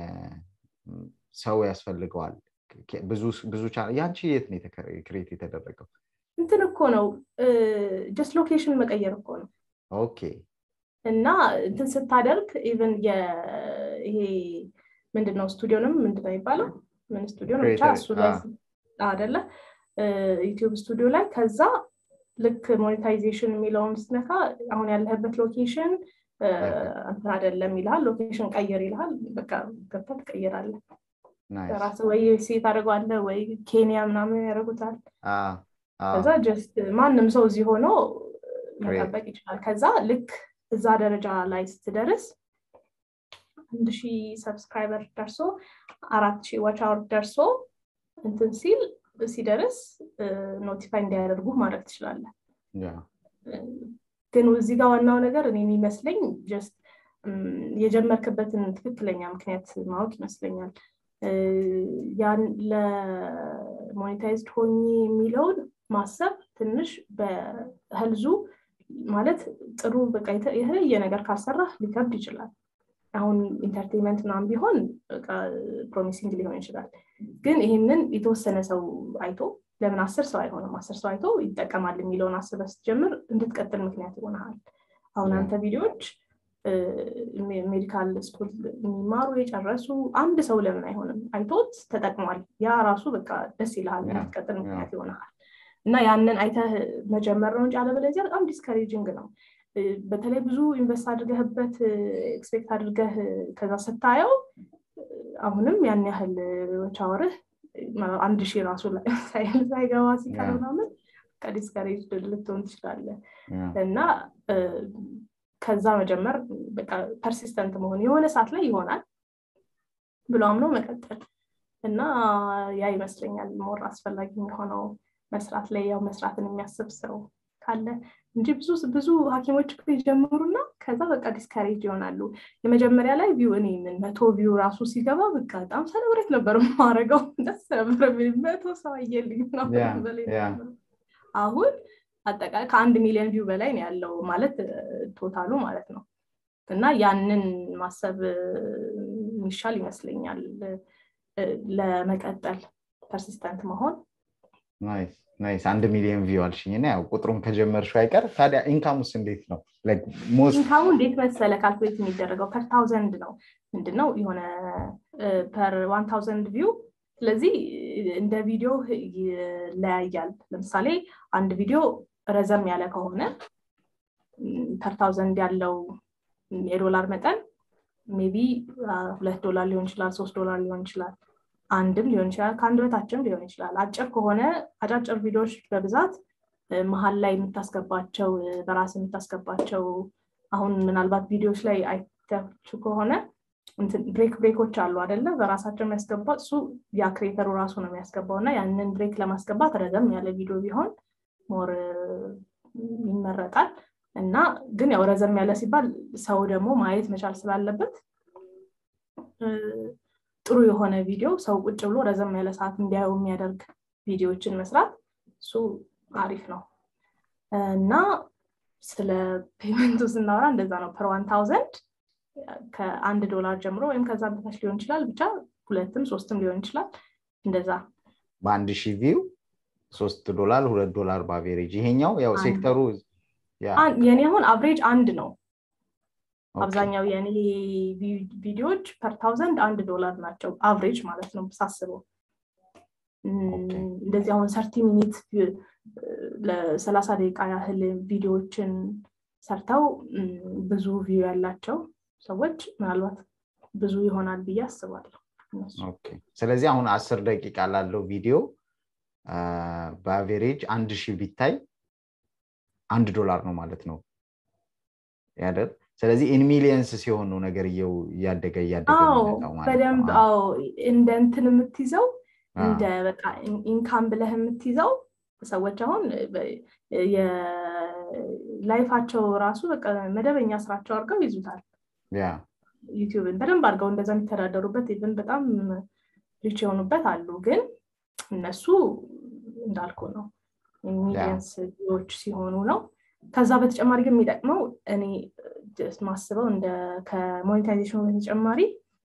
ሰው ያስፈልገዋል ብዙ ብዙ ያንቺ የት ነው ክሬት የተደረገው
እንትን እኮ ነው ጀስት ሎኬሽን መቀየር እኮ ነው
ኦኬ
እና እንትን ስታደርግ ኢቭን ይሄ ምንድነው ስቱዲዮንም ምንድነው ይባላል ምን ስቱዲዮ ነው ብቻ እሱ ላይ አይደለ ዩቲዩብ ስቱዲዮ ላይ ከዛ ልክ ሞኔታይዜሽን የሚለውን ስነካ አሁን ያለህበት ሎኬሽን አንተ አይደለም ይላል ሎኬሽን ቀይር ይላል በቃ ገብተህ ትቀይራለህ ራስ ወይ ሴት አደረጋለ ወይ ኬንያ ምናምን ያደርጉታል አ ከዛ ጀስት ማንንም ሰው እዚህ ሆኖ መጠበቅ ይችላል ከዛ ልክ እዛ ደረጃ ላይ ስትደርስ አንድ ሺህ ሰብስክራይበር ደርሶ አራት ሺህ ዋች አወር ደርሶ እንትን ሲል ሲደርስ ኖቲፋይ እንዲያደርጉ ማድረግ ትችላለህ ያ ግን እዚህ ጋር ዋናው ነገር እኔ የሚመስለኝ ጀስት የጀመርክበትን ትክክለኛ ምክንያት ማወቅ ይመስለኛል ያን ለሞኔታይዝድ ሆኜ የሚለውን ማሰብ ትንሽ በህልዙ ማለት ጥሩ በቃ ይሄ ነገር ካሰራህ ሊከብድ ይችላል አሁን ኢንተርቴይንመንት ምናምን ቢሆን በቃ ፕሮሚሲንግ ሊሆን ይችላል ግን ይሄንን የተወሰነ ሰው አይቶ ለምን አስር ሰው አይሆንም አስር ሰው አይቶ ይጠቀማል የሚለውን አስበህ ስትጀምር እንድትቀጥል ምክንያት ይሆናል አሁን አንተ ቪዲዮዎች ሜዲካል ስኩል የሚማሩ የጨረሱ አንድ ሰው ለምን አይሆንም አይቶት ተጠቅሟል ያ ራሱ በቃ ደስ ይላል እንድትቀጥል ምክንያት ይሆናል እና ያንን አይተህ መጀመር ነው እንጂ አለበለዚያ በጣም ዲስከሬጂንግ ነው በተለይ ብዙ ኢንቨስት አድርገህበት ኤክስፔክት አድርገህ ከዛ ስታየው አሁንም ያን ያህል ቻወርህ አንድ ሺህ ራሱ ላይ ሳይገባ ሲቀር ምናምን ከዲስከሬጅ ልትሆን ትችላለህ እና ከዛ መጀመር በቃ ፐርሲስተንት መሆን የሆነ ሰዓት ላይ ይሆናል ብሎ አምኖ መቀጠል እና ያ ይመስለኛል ሞር አስፈላጊ የሆነው መስራት ላይ ያው መስራትን የሚያስብ ሰው ካለ እንጂ ብዙ ብዙ ሐኪሞች ይጀምሩና ከዛ በቃ ዲስካሬጅ ይሆናሉ የመጀመሪያ ላይ ቪው እኔ ምን መቶ ቪው ራሱ ሲገባ በቃ በጣም ሰለብሬት ነበር ማረጋው ደስ ነበር መቶ ሰው አየልኝ ነው በላይ አሁን አጠቃላይ ከአንድ ሚሊዮን ቪው በላይ ነው ያለው ማለት ቶታሉ ማለት ነው እና ያንን ማሰብ ይሻል ይመስለኛል ለመቀጠል ፐርሲስተንት መሆን
ናይስ ናይስ አንድ ሚሊዮን ቪው አልሽኝና ያው ቁጥሩን ከጀመርሽው አይቀር ታዲያ ኢንካሙስ እንዴት ነው ላይክ ሞስት
ኢንካሙ እንዴት መሰለ ካልኩሌት የሚደረገው per thousand ነው ምንድነው የሆነ per one thousand ቪው ስለዚህ እንደ ቪዲዮ ይለያያል ለምሳሌ አንድ ቪዲዮ ረዘም ያለ ከሆነ per thousand ያለው የዶላር መጠን ሜቢ ሁለት ዶላር ሊሆን ይችላል ሶስት ዶላር ሊሆን ይችላል አንድም ሊሆን ይችላል ከአንድ በታችም ሊሆን ይችላል አጭር ከሆነ አጫጭር ቪዲዮዎች በብዛት መሃል ላይ የምታስገባቸው በራስ የምታስገባቸው አሁን ምናልባት ቪዲዮዎች ላይ አይታችሁ ከሆነ እንትን ብሬክ ብሬኮች አሉ አይደለ በራሳቸው የሚያስገባው እሱ ያ ክሬተሩ ራሱ ነው የሚያስገባውና ያንን ብሬክ ለማስገባት ረዘም ያለ ቪዲዮ ቢሆን ሞር ይመረጣል እና ግን ያው ረዘም ያለ ሲባል ሰው ደግሞ ማየት መቻል ስላለበት ጥሩ የሆነ ቪዲዮ ሰው ቁጭ ብሎ ረዘም ያለ ሰዓት እንዲያየው የሚያደርግ ቪዲዮዎችን መስራት እሱ አሪፍ ነው እና ስለ ፔመንቱ ስናወራ እንደዛ ነው per one thousand ከአንድ ዶላር ጀምሮ ወይም ከዛ በታች ሊሆን ይችላል ብቻ ሁለትም ሶስትም ሊሆን ይችላል እንደዛ
በአንድ ሺህ ቪው ሶስት ዶላር ሁለት ዶላር በአቨሬጅ ይሄኛው ያው ሴክተሩ
ያ የኔ አሁን አቨሬጅ አንድ ነው አብዛኛው የኔ ቪዲዮዎች per thousand አንድ ዶላር ናቸው አቨሬጅ ማለት ነው ሳስበው እንደዚህ አሁን thirty ሚኒት ለሰላሳ ደቂቃ ያህል ቪዲዮዎችን ሰርተው ብዙ ቪው ያላቸው ሰዎች ምናልባት ብዙ ይሆናል ብዬ አስባለሁ
ኦኬ ስለዚህ አሁን አስር ደቂቃ ላለው ቪዲዮ በአቨሬጅ አንድ ሺህ ቢታይ አንድ ዶላር ነው ማለት ነው ያደር ስለዚህ ኢን ሚሊየንስ ሲሆን ነው ነገር ያደገ ያደገ ነው ማለት
በደንብ አዎ እንደ እንትን የምትይዘው እንደ በቃ ኢንካም ብለህ የምትይዘው ሰዎች አሁን የላይፋቸው ራሱ በቃ መደበኛ ስራቸው አድርገው ይዙታል
ያ
ዩቲዩብን በደንብ አድርገው እንደዛ የሚተዳደሩበት ኢቭን በጣም ሪች የሆኑበት አሉ ግን እነሱ እንዳልኩ ነው ሚሊየንስ ቪዎች ሲሆኑ ነው ከዛ በተጨማሪ ግን የሚጠቅመው እኔ ማስበው እንደ ከሞኔታይዜሽኑ በተጨማሪ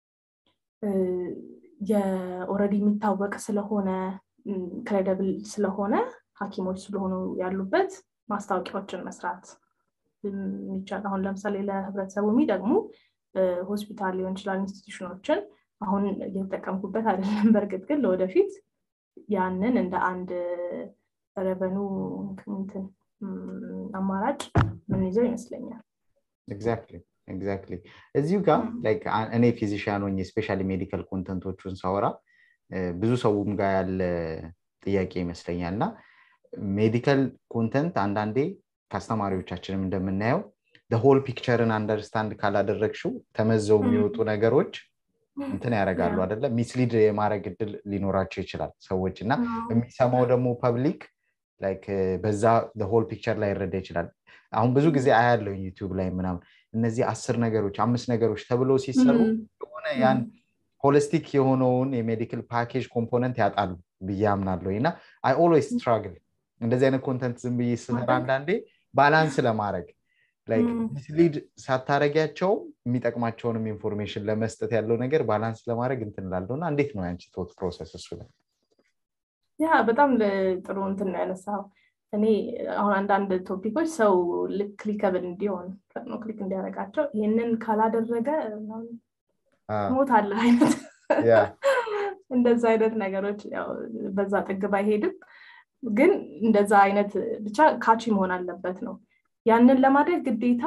የኦሬዲ የሚታወቅ ስለሆነ ክሬዲብል ስለሆነ ሐኪሞች ስለሆኑ ያሉበት ማስታወቂያዎችን መስራት የሚቻል አሁን ለምሳሌ ለህብረተሰቡ የሚጠቅሙ ሆስፒታል ሊሆን ይችላል ኢንስቲትዩሽኖችን አሁን እየተጠቀምኩበት አይደለም በርግጥ ግን ለወደፊት ያንን እንደ አንድ ረቨኑ እንትን አማራጭ ምን ይዘው ይመስለኛል
ኤግዛክትሊ ኤግዛክትሊ እዚሁ ጋር ላይክ እኔ ፊዚሻን ሆኜ ስፔሻሊ ሜዲካል ኮንተንቶችን ሳወራ ብዙ ሰውም ጋር ያለ ጥያቄ ይመስለኛልና ሜዲካል ኮንተንት አንዳንዴ ካስተማሪዎቻችንም እንደምናየው the whole picture-ን አንደርስታንድ ካላደረግሽው ተመዘው የሚወጡ ነገሮች እንትን ያረጋሉ አይደለ ሚስሊድ የማረግ እድል ሊኖራቸው ይችላል ሰዎችና የሚሰማው ደግሞ ፐብሊክ ላይክ በዛ the whole picture ላይ ይረዳ ይችላል አሁን ብዙ ጊዜ አያለው ዩቲዩብ ላይ ምናምን እነዚህ አስር ነገሮች አምስት ነገሮች ተብሎ ሲሰሩ የሆነ ያን ሆሊስቲክ የሆነውን የሜዲካል ፓኬጅ ኮምፖነንት ያጣሉ ብያምናለሁና I always struggle እንደዚህ አይነት ኮንተንት ዝም ብዬ ስሰራ አንዳንዴ ባላንስ ለማድረግ ላይክ ሚስሊድ ሳታረጋቸው የሚጠቅማቸውንም ኢንፎርሜሽን ለመስጠት ያለው ነገር ባላንስ ለማድረግ እንትንላለውና እንዴት ነው ያንቺ ቶት ፕሮሰስ እሱ ላይ
ያ በጣም ጥሩ እንትን ነው ያነሳው እኔ አሁን አንዳንድ ቶፒኮች ሰው ክሊከብል እንዲሆን ነው ክሊክ እንዲያረጋቸው ይሄንን ካላደረገ ሞት አለ አይነት
ያ
እንደዛ አይነት ነገሮች ያው በዛ ጥግ ባይሄድም ግን እንደዛ አይነት ብቻ ካቺ መሆን አለበት ነው ያንን ለማድረግ ግዴታ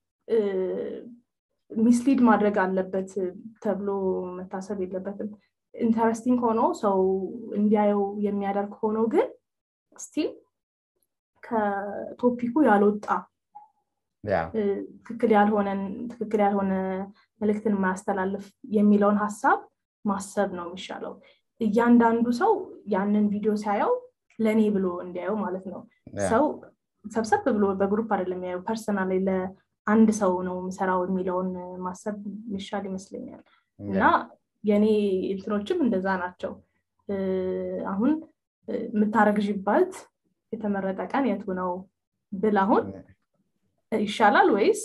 ሚስሊድ ማድረግ አለበት ተብሎ መታሰብ የለበትም ኢንተረስቲንግ ሆኖ ሰው እንዲያየው የሚያደርግ ሆኖ ግን ስቲል ከቶፒኩ ያልወጣ
ያ
ትክክል ያልሆነ ትክክል ያልሆነ መልእክትን ማስተላለፍ የሚለውን ሐሳብ ማሰብ ነው የሚሻለው እያንዳንዱ ሰው ያንን ቪዲዮ ሲያየው ለኔ ብሎ እንዲያየው ማለት ነው ሰው ሰብሰብ ብሎ በግሩፕ አይደለም ያው ፐርሰናሊ ለአንድ ሰው ነው ምሰራው የሚለውን ማሰብ ይሻል ይመስለኛል እና የኔ እንትኖችም እንደዛ ናቸው አሁን ምታረግጅባት የተመረጠ ቀን የቱ ነው ብላሁን ይሻላል ወይስ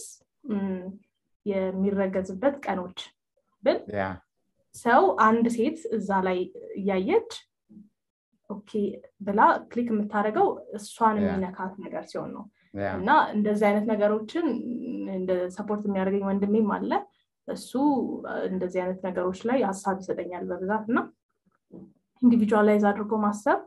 የሚረገዝበት ቀኖች ብል ሰው አንድ ሴት እዛ ላይ ያየች ኦኬ ብላ ክሊክ የምታረገው እሷን የሚነካት ነገር ሲሆን ነው እና እንደዚህ አይነት ነገሮችን እንደ ሰፖርት የሚያደርገኝ ወንድሜም አለ እሱ እንደዚህ አይነት ነገሮች ላይ ሐሳብ ይሰጠኛል በብዛትና ኢንዲቪጁዋላይዝ አድርጎ ማሰብ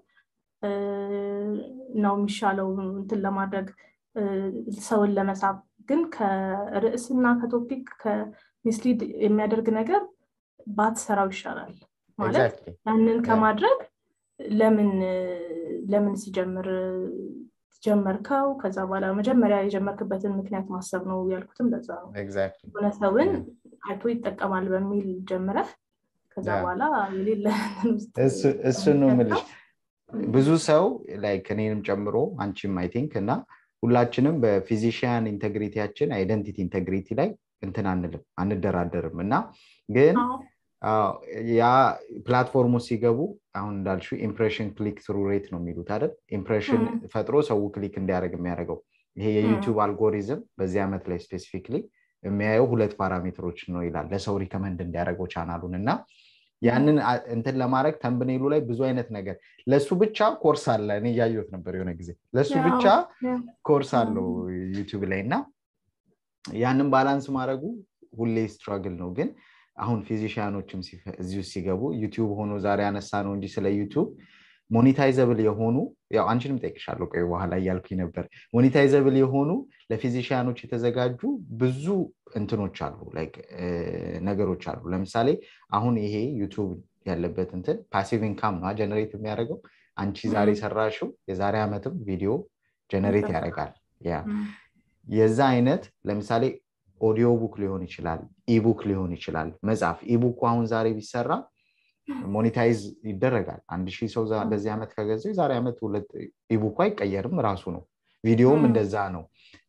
ነው የሚሻለው እንትን ለማድረግ ሰውን ለመሳብ ግን ከርዕስና ከቶፒክ ከሚስሊድ የሚያደርግ ነገር ባትሰራው ይሻላል ማለት ያንን ከማድረግ ለምን ለምን ሲጀምር ጀመርከው ከዛ በኋላ መጀመሪያ የጀመርክበትን ምክንያት ማሰብ ነው ያልኩትም ለዛ ነው
ኤግዛክትሊ
ወነሰውን አይቶ ይተቀማል በሚል ጀምረህ ከዛ በኋላ የሌለ
እሱ እሱ ነው ምልሽ ብዙ ሰው ላይክ እኔንም ጨምሮ አንቺም አይ ቲንክ እና ሁላችንም በፊዚሺያን ኢንተግሪቲያችን አይደንቲቲ ኢንተግሪቲ ላይ እንትን አንልም አንደራደርም እና ግን ያ ፕላትፎርሙ ሲገቡ አሁን እንዳልሽው ኢምፕሬሽን ክሊክ ትሩ ሬት ነው የሚሉት አይደል ኢምፕሬሽን ፈጥሮ ሰው ክሊክ እንዲያደርግ የሚያደርገው ይሄ የዩቲዩብ አልጎሪዝም በዚህ አመት ላይ ስፔሲፊክሊ የሚያየው ሁለት ፓራሜትሮች ነው ይላል ለሰው ሪከመንድ እንዲያደርገው ቻናሉን እና ያንን እንትን ለማድረግ ተምብኔሉ ላይ ብዙ አይነት ነገር ለሱ ብቻ ኮርስ አለ እኔ ያየሁት ነበር የሆነ ጊዜ ለሱ ብቻ ኮርስ አለው ዩቲዩብ ላይና ያንን ባላንስ ማድረጉ ሁሌ ስትራግል ነው ግን አሁን ፊዚሺያኖችም እዚሁ ሲገቡ ዩቲዩብ ሆኖ ዛሬ አነሳ ነው እንጂ ስለ ዩቲዩብ ሞኔታይዘብል የሆኑ ያው አንቺንም ጠይቅሻለሁ ቆይ በኋላ ያልኩኝ ነበር ሞኔታይዘብል የሆኑ ለፊዚሺያኖች የተዘጋጁ ብዙ እንትኖች አሉ ላይክ ነገሮች አሉ ለምሳሌ አሁን ይሄ ዩቲዩብ ያለበት እንትን ፓሲቭ ኢንካም ነው ጀነሬት የሚያደርገው አንቺ ዛሬ ሰራሽው የዛሬ አመትም ቪዲዮ ጀነሬት ያደርጋል ያ የዛ አይነት ለምሳሌ ኦዲዮ ቡክ ሊሆን ይችላል ኢቡክ ሊሆን ይችላል መጽሐፍ ኢቡክ አሁን ዛሬ ቢሰራ ሞኔታይዝ ይደረጋል አንድ ሺህ ሰው በዚህ አመት ከገዛው ዛሬ አመት ሁለት ኢቡክ አይቀየርም ራሱ ነው ቪዲዮም እንደዛ ነው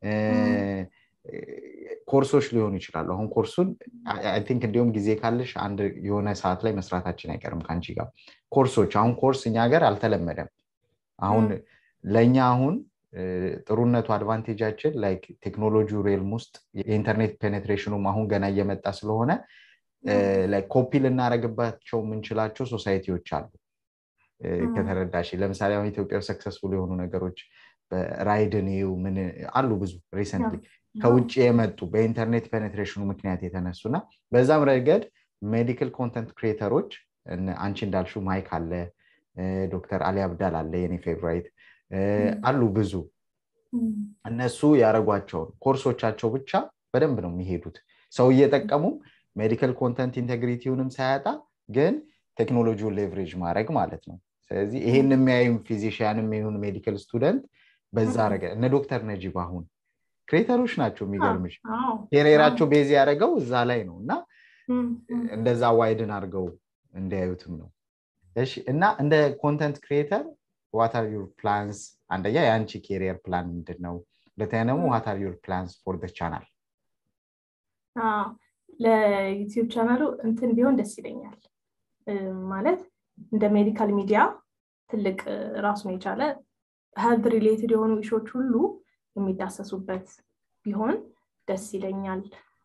ኮርሶች ሊሆኑ ይችላል አሁን ኮርሱን አይ ቲንክ እንዲሁም ጊዜ ካለሽ አንድ የሆነ ሰዓት ላይ መስራታችን አይቀርም ካንቺ ጋር ኮርሶች አሁን ኮርስ እኛ ጋር አልተለመደም አሁን ለኛ አሁን ጥሩነቱ አድቫንቴጃችን ላይክ ቴክኖሎጂው ሪልም ውስጥ የኢንተርኔት ፔኔትሬሽኑም አሁን ገና እየመጣ ስለሆነ ላይክ ኮፒ ልናረግባቸው ምንችላቸው ሶሳይቲዎች አሉ ከተረዳሽ ለምሳሌ አሁን ኢትዮጵያ ሰክሰስፉል የሆኑ ነገሮች በራይድኒው ምን አሉ ብዙ ሪሰንትሊ ከውጭ የመጡ በኢንተርኔት ፔኔትሬሽኑ ምክንያት የተነሱና በዛም ረገድ ሜዲካል ኮንተንት ክሪኤተሮች አንቺ እንዳልሽው ማይክ አለ ዶክተር አሊ አብዳል አለ የኔ ፌቨራይት አሉ ብዙ እነሱ ያረጓቸው ኮርሶቻቸው ብቻ በደንብ ነው የሚሄዱት ሰው እየተጠቀሙ ሜዲካል ኮንተንት ኢንተግሪቲውንም ሳያጣ ግን ቴክኖሎጂውን ሌቨሬጅ ማድረግ ማለት ነው ስለዚህ ይሄን የሚያዩም ፊዚሺያንም ይሁን ሜዲካል ስቱደንት በዛ ረገ እነ ዶክተር ነጂብ አሁን ክሬተሮች ናቸው የሚገርምሽ ኬሪየራቸው ቤዝ ያደረገው እዛ ላይ ነውና እንደዛ ዋይድን አድርገው እንዲያዩትም ነው እሺ እና እንደ ኮንተንት ክሪኤተር what are your plans and yeah ያንቺ career plan ምንድነው ለተነሙ what are your plans for the channel
አዎ ለዩቲዩብ ቻናሉ እንትን ቢሆን ደስ ይለኛል ማለት እንደ ሜዲካል ሚዲያ ትልቅ ራሱን የቻለ health related የሆኑ ኢሹዎች ሁሉ የሚዳሰሱበት ቢሆን ደስ ይለኛል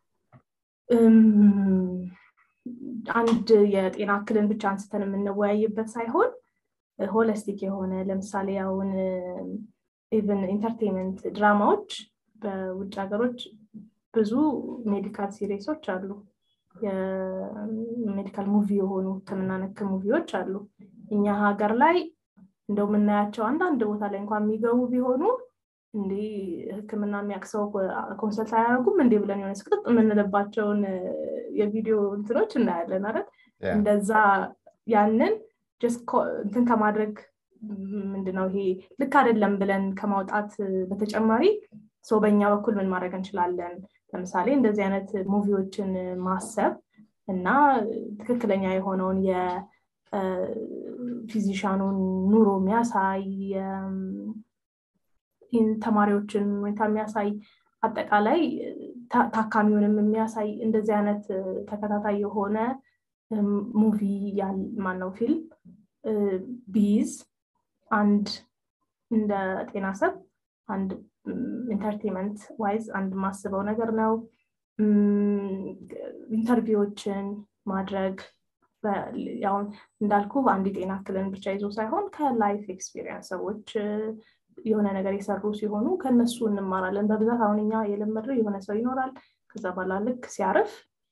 አንድ የጤና ክልን ብቻ አንስተን የምንወያይበት ሳይሆን ሆሊስቲክ የሆነ ለምሳሌ አሁን ኢቭን ኢንተርቴይንመንት ድራማዎች በውጭ ሀገሮች ብዙ ሜዲካል ሲሪሶች አሉ የሜዲካል ሙቪ የሆኑ ተመናነክ ሙቪዎች አሉ እኛ ሀገር ላይ እንደው ምናያቸው አንዳንድ ቦታ ላይ እንኳን የሚገቡ ቢሆኑ እንዴ ህክምና የሚያክሰው ኮንሰልት አያደርጉም እንዴ ብለን የሆነ ስክሪፕት ምንለባቸውን የቪዲዮ እንትኖች እናያለን አይደል እንደዛ ያንን just እንትን ከማድረግ ምንድነው ይሄ ልክ አይደለም ብለን ከማውጣት በተጨማሪ ሰው በእኛ በኩል ምን ማድረግ እንችላለን ለምሳሌ እንደዚህ አይነት ሙቪዎችን ማሰብ እና ትክክለኛ የሆነውን የፊዚሻኑን ኑሮ የሚያሳይ ተማሪዎችን ሁኔታ የሚያሳይ አጠቃላይ ታካሚውንም የሚያሳይ እንደዚህ አይነት ተከታታይ የሆነ ሙቪ ያን ማነው ፊልም ቢዝ አንድ እንደ ጤና ሰብ አንድ ኢንተርቴይንመንት ዋይዝ አንድ ማስበው ነገር ነው። ኢንተርቪዎችን ማድረግ ያው እንዳልኩ አንድ ጤና ክሊኒክ ብቻ ይዞ ሳይሆን ከላይፍ ኤክስፒሪየንስ ሰዎች የሆነ ነገር ይሰሩ ሲሆኑ ከነሱ እንማራለን። በብዛት አሁንኛ የለመድነው የሆነ ሰው ይኖራል ከዛ በኋላ ልክ ሲያርፍ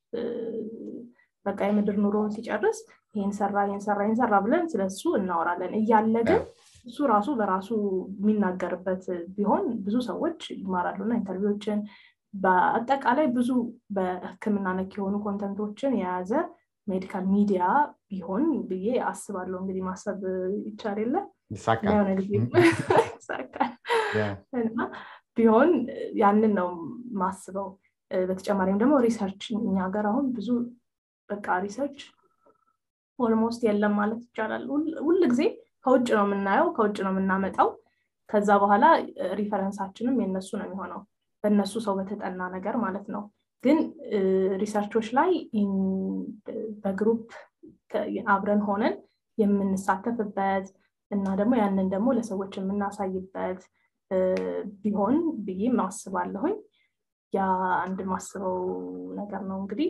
በቃ የምድር ኑሮውን ሲጨርስ ይሄን ሰራ ይሄን ሰራ ይሄን ሰራ ብለን ስለሱ እናወራለን እያለ ግን እሱ ራሱ በራሱ የሚናገርበት ቢሆን ብዙ ሰዎች ይማራሉና ኢንተርቪዎችን በአጠቃላይ ብዙ በህክምና ነክ የሆኑ ኮንተንቶችን የያዘ ሜዲካል ሚዲያ ቢሆን ብዬ አስባለሁ። እንግዲህ ማሰብ ይቻላል የለ
ይሳካል
ያው ነገር ይሳካል እና ቢሆን ያንን ነው ማስበው። በተጨማሪም ደግሞ ሪሰርች እኛ ጋር አሁን ብዙ በቃ ሪሰርች ኦልሞስት የለም ማለት ይቻላል። ሁሉ ጊዜ ከውጭ ነው የምናየው ከውጭ ነው የምናመጣው ከዛ በኋላ ሪፈረንሳችንም የነሱ ነው የሚሆነው በእነሱ ሰው በተጠና ነገር ማለት ነው። ግን ሪሰርቾች ላይ በግሩፕ አብረን ሆነን የምንሳተፍበት እና ደግሞ ያንን ደግሞ ለሰዎች የምናሳይበት ቢሆን ብዬ ማስባለሁኝ። ያ አንድ ማስበው ነገር ነው እንግዲህ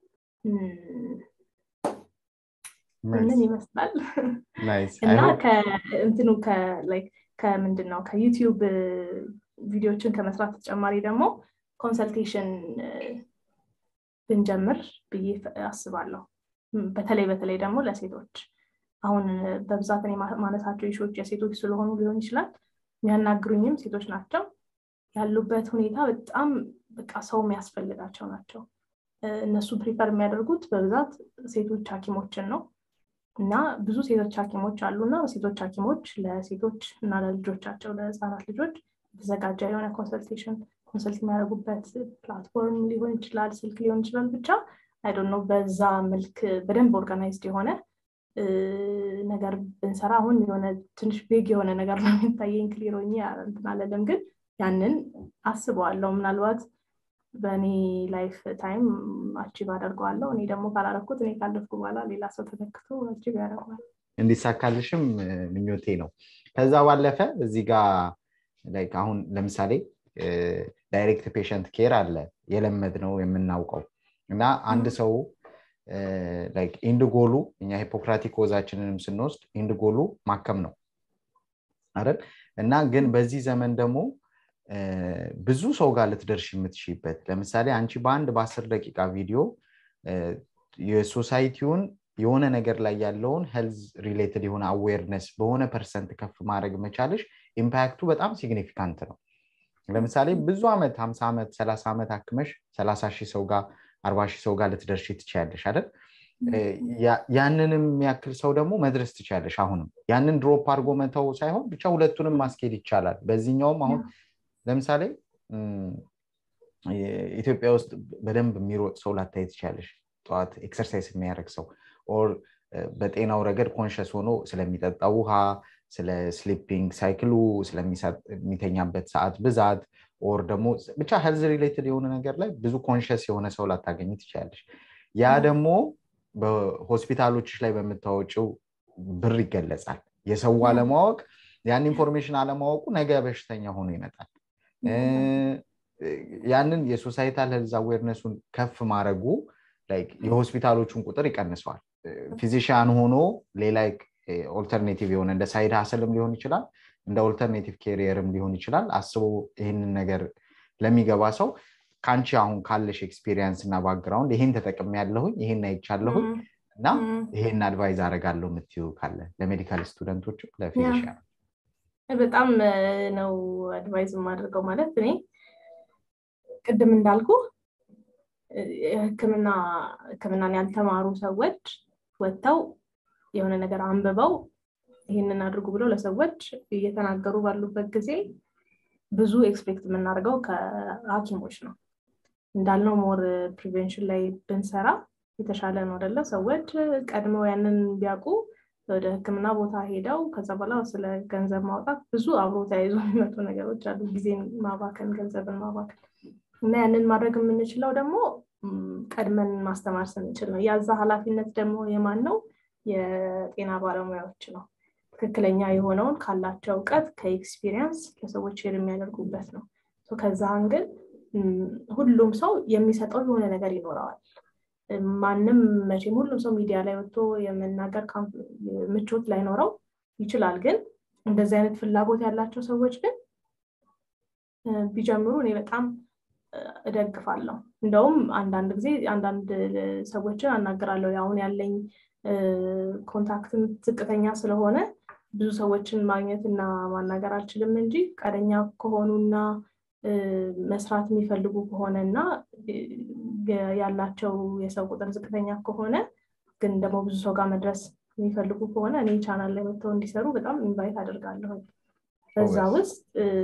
ምን ይመስላል
ናይስ
እና ከእንትኑ ከላይክ ከምንድነው ከዩቲዩብ ቪዲዮዎችን ከመስራት ተጨማሪ ደግሞ ኮንሰልቴሽን ብንጀምር ብዬ አስባለሁ። በተለይ በተለይ ደግሞ ለሴቶች አሁን በብዛት እኔ ማነሳቸው ኢሹዎች የሴቶች ስለሆኑ ሊሆን ይችላል የሚያናግሩኝም ሴቶች ናቸው ያሉበት ሁኔታ በጣም በቃ ሰው የሚያስፈልጋቸው ናቸው። እነሱ ፕሪፈር የሚያደርጉት በብዛት ሴቶች ሐኪሞችን ነው እና ብዙ ሴቶች ሐኪሞች አሉና ሴቶች ሐኪሞች ለሴቶች እና ለልጆቻቸው ለህፃናት ልጆች ተዘጋጀ የሆነ ኮንሰልቴሽን ኮንሰልት የሚያደርጉበት ፕላትፎርም ሊሆን ይችላል ስልክ ሊሆን ይችላል ብቻ አይ ዶንት ኖ በዛ መልክ በደንብ ኦርጋናይዝድ የሆነ ነገር ብንሰራ አሁን የሆነ ትንሽ ቤግ የሆነ ነገር ነው የሚታየኝ ክሊር ሆኜ እንትን አለለም ግን ያንን አስበዋለሁ ምናልባት በእኔ ላይፍ ታይም አቺቭ አደርገዋለሁ። እኔ ደግሞ ካላረኩት እኔ ካለፍኩ በኋላ ሌላ ሰው ተተክቶ አቺቭ ያደርጋል
እንዲሳካልሽም ምኞቴ ነው። ከዛ ባለፈ እዚህ ጋር ላይክ አሁን ለምሳሌ ዳይሬክት ፔሸንት ኬር አለ የለመድነው የምናውቀው እና አንድ ሰው ላይክ ኢንድ ጎሉ እኛ ሂፖክራቲክ ኦዛችንንም ስንወስድ ኢንድ ጎሉ ማከም ነው አይደል? እና ግን በዚህ ዘመን ደግሞ ብዙ ሰው ጋር ልትደርሽ የምትሽበት ለምሳሌ አንቺ በአንድ በአስር ደቂቃ ቪዲዮ የሶሳይቲውን የሆነ ነገር ላይ ያለውን ሄልዝ ሪሌትድ የሆነ አዌርነስ በሆነ ፐርሰንት ከፍ ማድረግ መቻልሽ ኢምፓክቱ በጣም ሲግኒፊካንት ነው። ለምሳሌ ብዙ አመት ሃምሳ አመት ሰላሳ አመት አክመሽ ሰላሳ ሺህ ሰው ጋር አርባ ሺህ ሰው ጋር ልትደርሽ ትችያለሽ አይደል? ያንንም ያክል ሰው ደግሞ መድረስ ትችያለሽ። አሁንም ያንን ድሮፕ አድርጎ መተው ሳይሆን ብቻ ሁለቱንም ማስኬድ ይቻላል። በዚህኛውም አሁን ለምሳሌ ኢትዮጵያ ውስጥ በደንብ የሚሮጥ ሰው ላታይ ትችያለሽ። ጧት ኤክሰርሳይዝ የሚያደርግ ሰው ኦር በጤናው ረገድ ኮንሺየስ ሆኖ ስለሚጠጣው ውሃ ስለ ስሊፒንግ ሳይክሉ ስለሚተኛበት ሰዓት ብዛት ኦር ደግሞ ብቻ ሄልዝ ሪሌትድ የሆነ ነገር ላይ ብዙ ኮንሺየስ የሆነ ሰው ላታገኝ ትችያለሽ። ያ ደግሞ በሆስፒታሎችሽ ላይ በመታወቂው ብር ይገለጻል። የሰው አለማወቅ ያን ኢንፎርሜሽን አለማወቁ ነገ በሽተኛ ሆኖ ይመጣል። ያንን የሶሳይታል ሄልዝ አዌርነሱን ከፍ ማድረጉ ላይክ የሆስፒታሎቹን ቁጥር ይቀንሰዋል። ፊዚሺያን ሆኖ ሌላ ኦልተርኔቲቭ የሆነ እንደ ሳይድ ሀስልም ሊሆን ይችላል እንደ ኦልተርኔቲቭ ካሪየርም ሊሆን ይችላል አስቦ ይሄንን ነገር ለሚገባ ሰው ካንቺ አሁን ካለሽ ኤክስፒሪየንስ እና ባክግራውንድ ይሄን ተጠቅሜ ያለሁኝ ይሄን አይቻለሁ እና ይሄን አድቫይዝ አደርጋለሁ የምትዩ ካለ ለሜዲካል ስቱደንቶች ለፊዚሺያን
በጣም ነው አድቫይዝ ማድረገው ማለት እኔ ቅድም እንዳልኩ ህክምና ህክምናን ያልተማሩ ሰዎች ወጥተው የሆነ ነገር አንብበው ይሄንን አድርጉ ብለው ለሰዎች እየተናገሩ ባሉበት ጊዜ ብዙ ኤክስፔክት የምናደርገው ከሐኪሞች ነው። እንዳልነው ሞር ፕሪቬንሽን ላይ ብንሰራ የተሻለ ነው አይደለ? ሰዎች ቀድመው ያንን ቢያውቁ ወደ ህክምና ቦታ ሄደው ከዛ በኋላ ስለ ገንዘብ ማውጣት ብዙ አብሮ ተያይዞ የሚመጡ ነገሮች አሉ። ጊዜን ማባከን፣ ገንዘብን ማባከን እና ያንን ማድረግ የምንችለው ደግሞ ቀድመን ማስተማር ስንችል ነው። ያዛ ኃላፊነት ደግሞ የማን ነው? የጤና ባለሙያዎች ነው። ትክክለኛ የሆነውን ካላቸው እውቀት ከኤክስፒሪየንስ ለሰዎች ሼር የሚያደርጉበት ነው። ከዛ አንግል ሁሉም ሰው የሚሰጠው የሆነ ነገር ይኖረዋል። ማንም መቼም ሁሉም ሰው ሚዲያ ላይ ወጥቶ የመናገር ምቾት ላይኖረው ይችላል። ግን እንደዚህ አይነት ፍላጎት ያላቸው ሰዎች ግን ቢጀምሩ እኔ በጣም እደግፋለሁ። እንደውም አንዳንድ ጊዜ አንዳንድ ሰዎችን አናግራለሁ። አሁን ያለኝ ኮንታክትም ዝቅተኛ ስለሆነ ብዙ ሰዎችን ማግኘት እና ማናገር አልችልም እንጂ ቀደኛ ከሆኑና መስራት የሚፈልጉ ከሆነና ያላቸው የሰው ቁጥር ዝቅተኛ ከሆነ ግን ደግሞ ብዙ ሰው ጋር መድረስ የሚፈልጉ ከሆነ እኔ ቻናል ላይ መጥተው እንዲሰሩ በጣም ኢንቫይት አደርጋለሁ። በዛ ውስጥ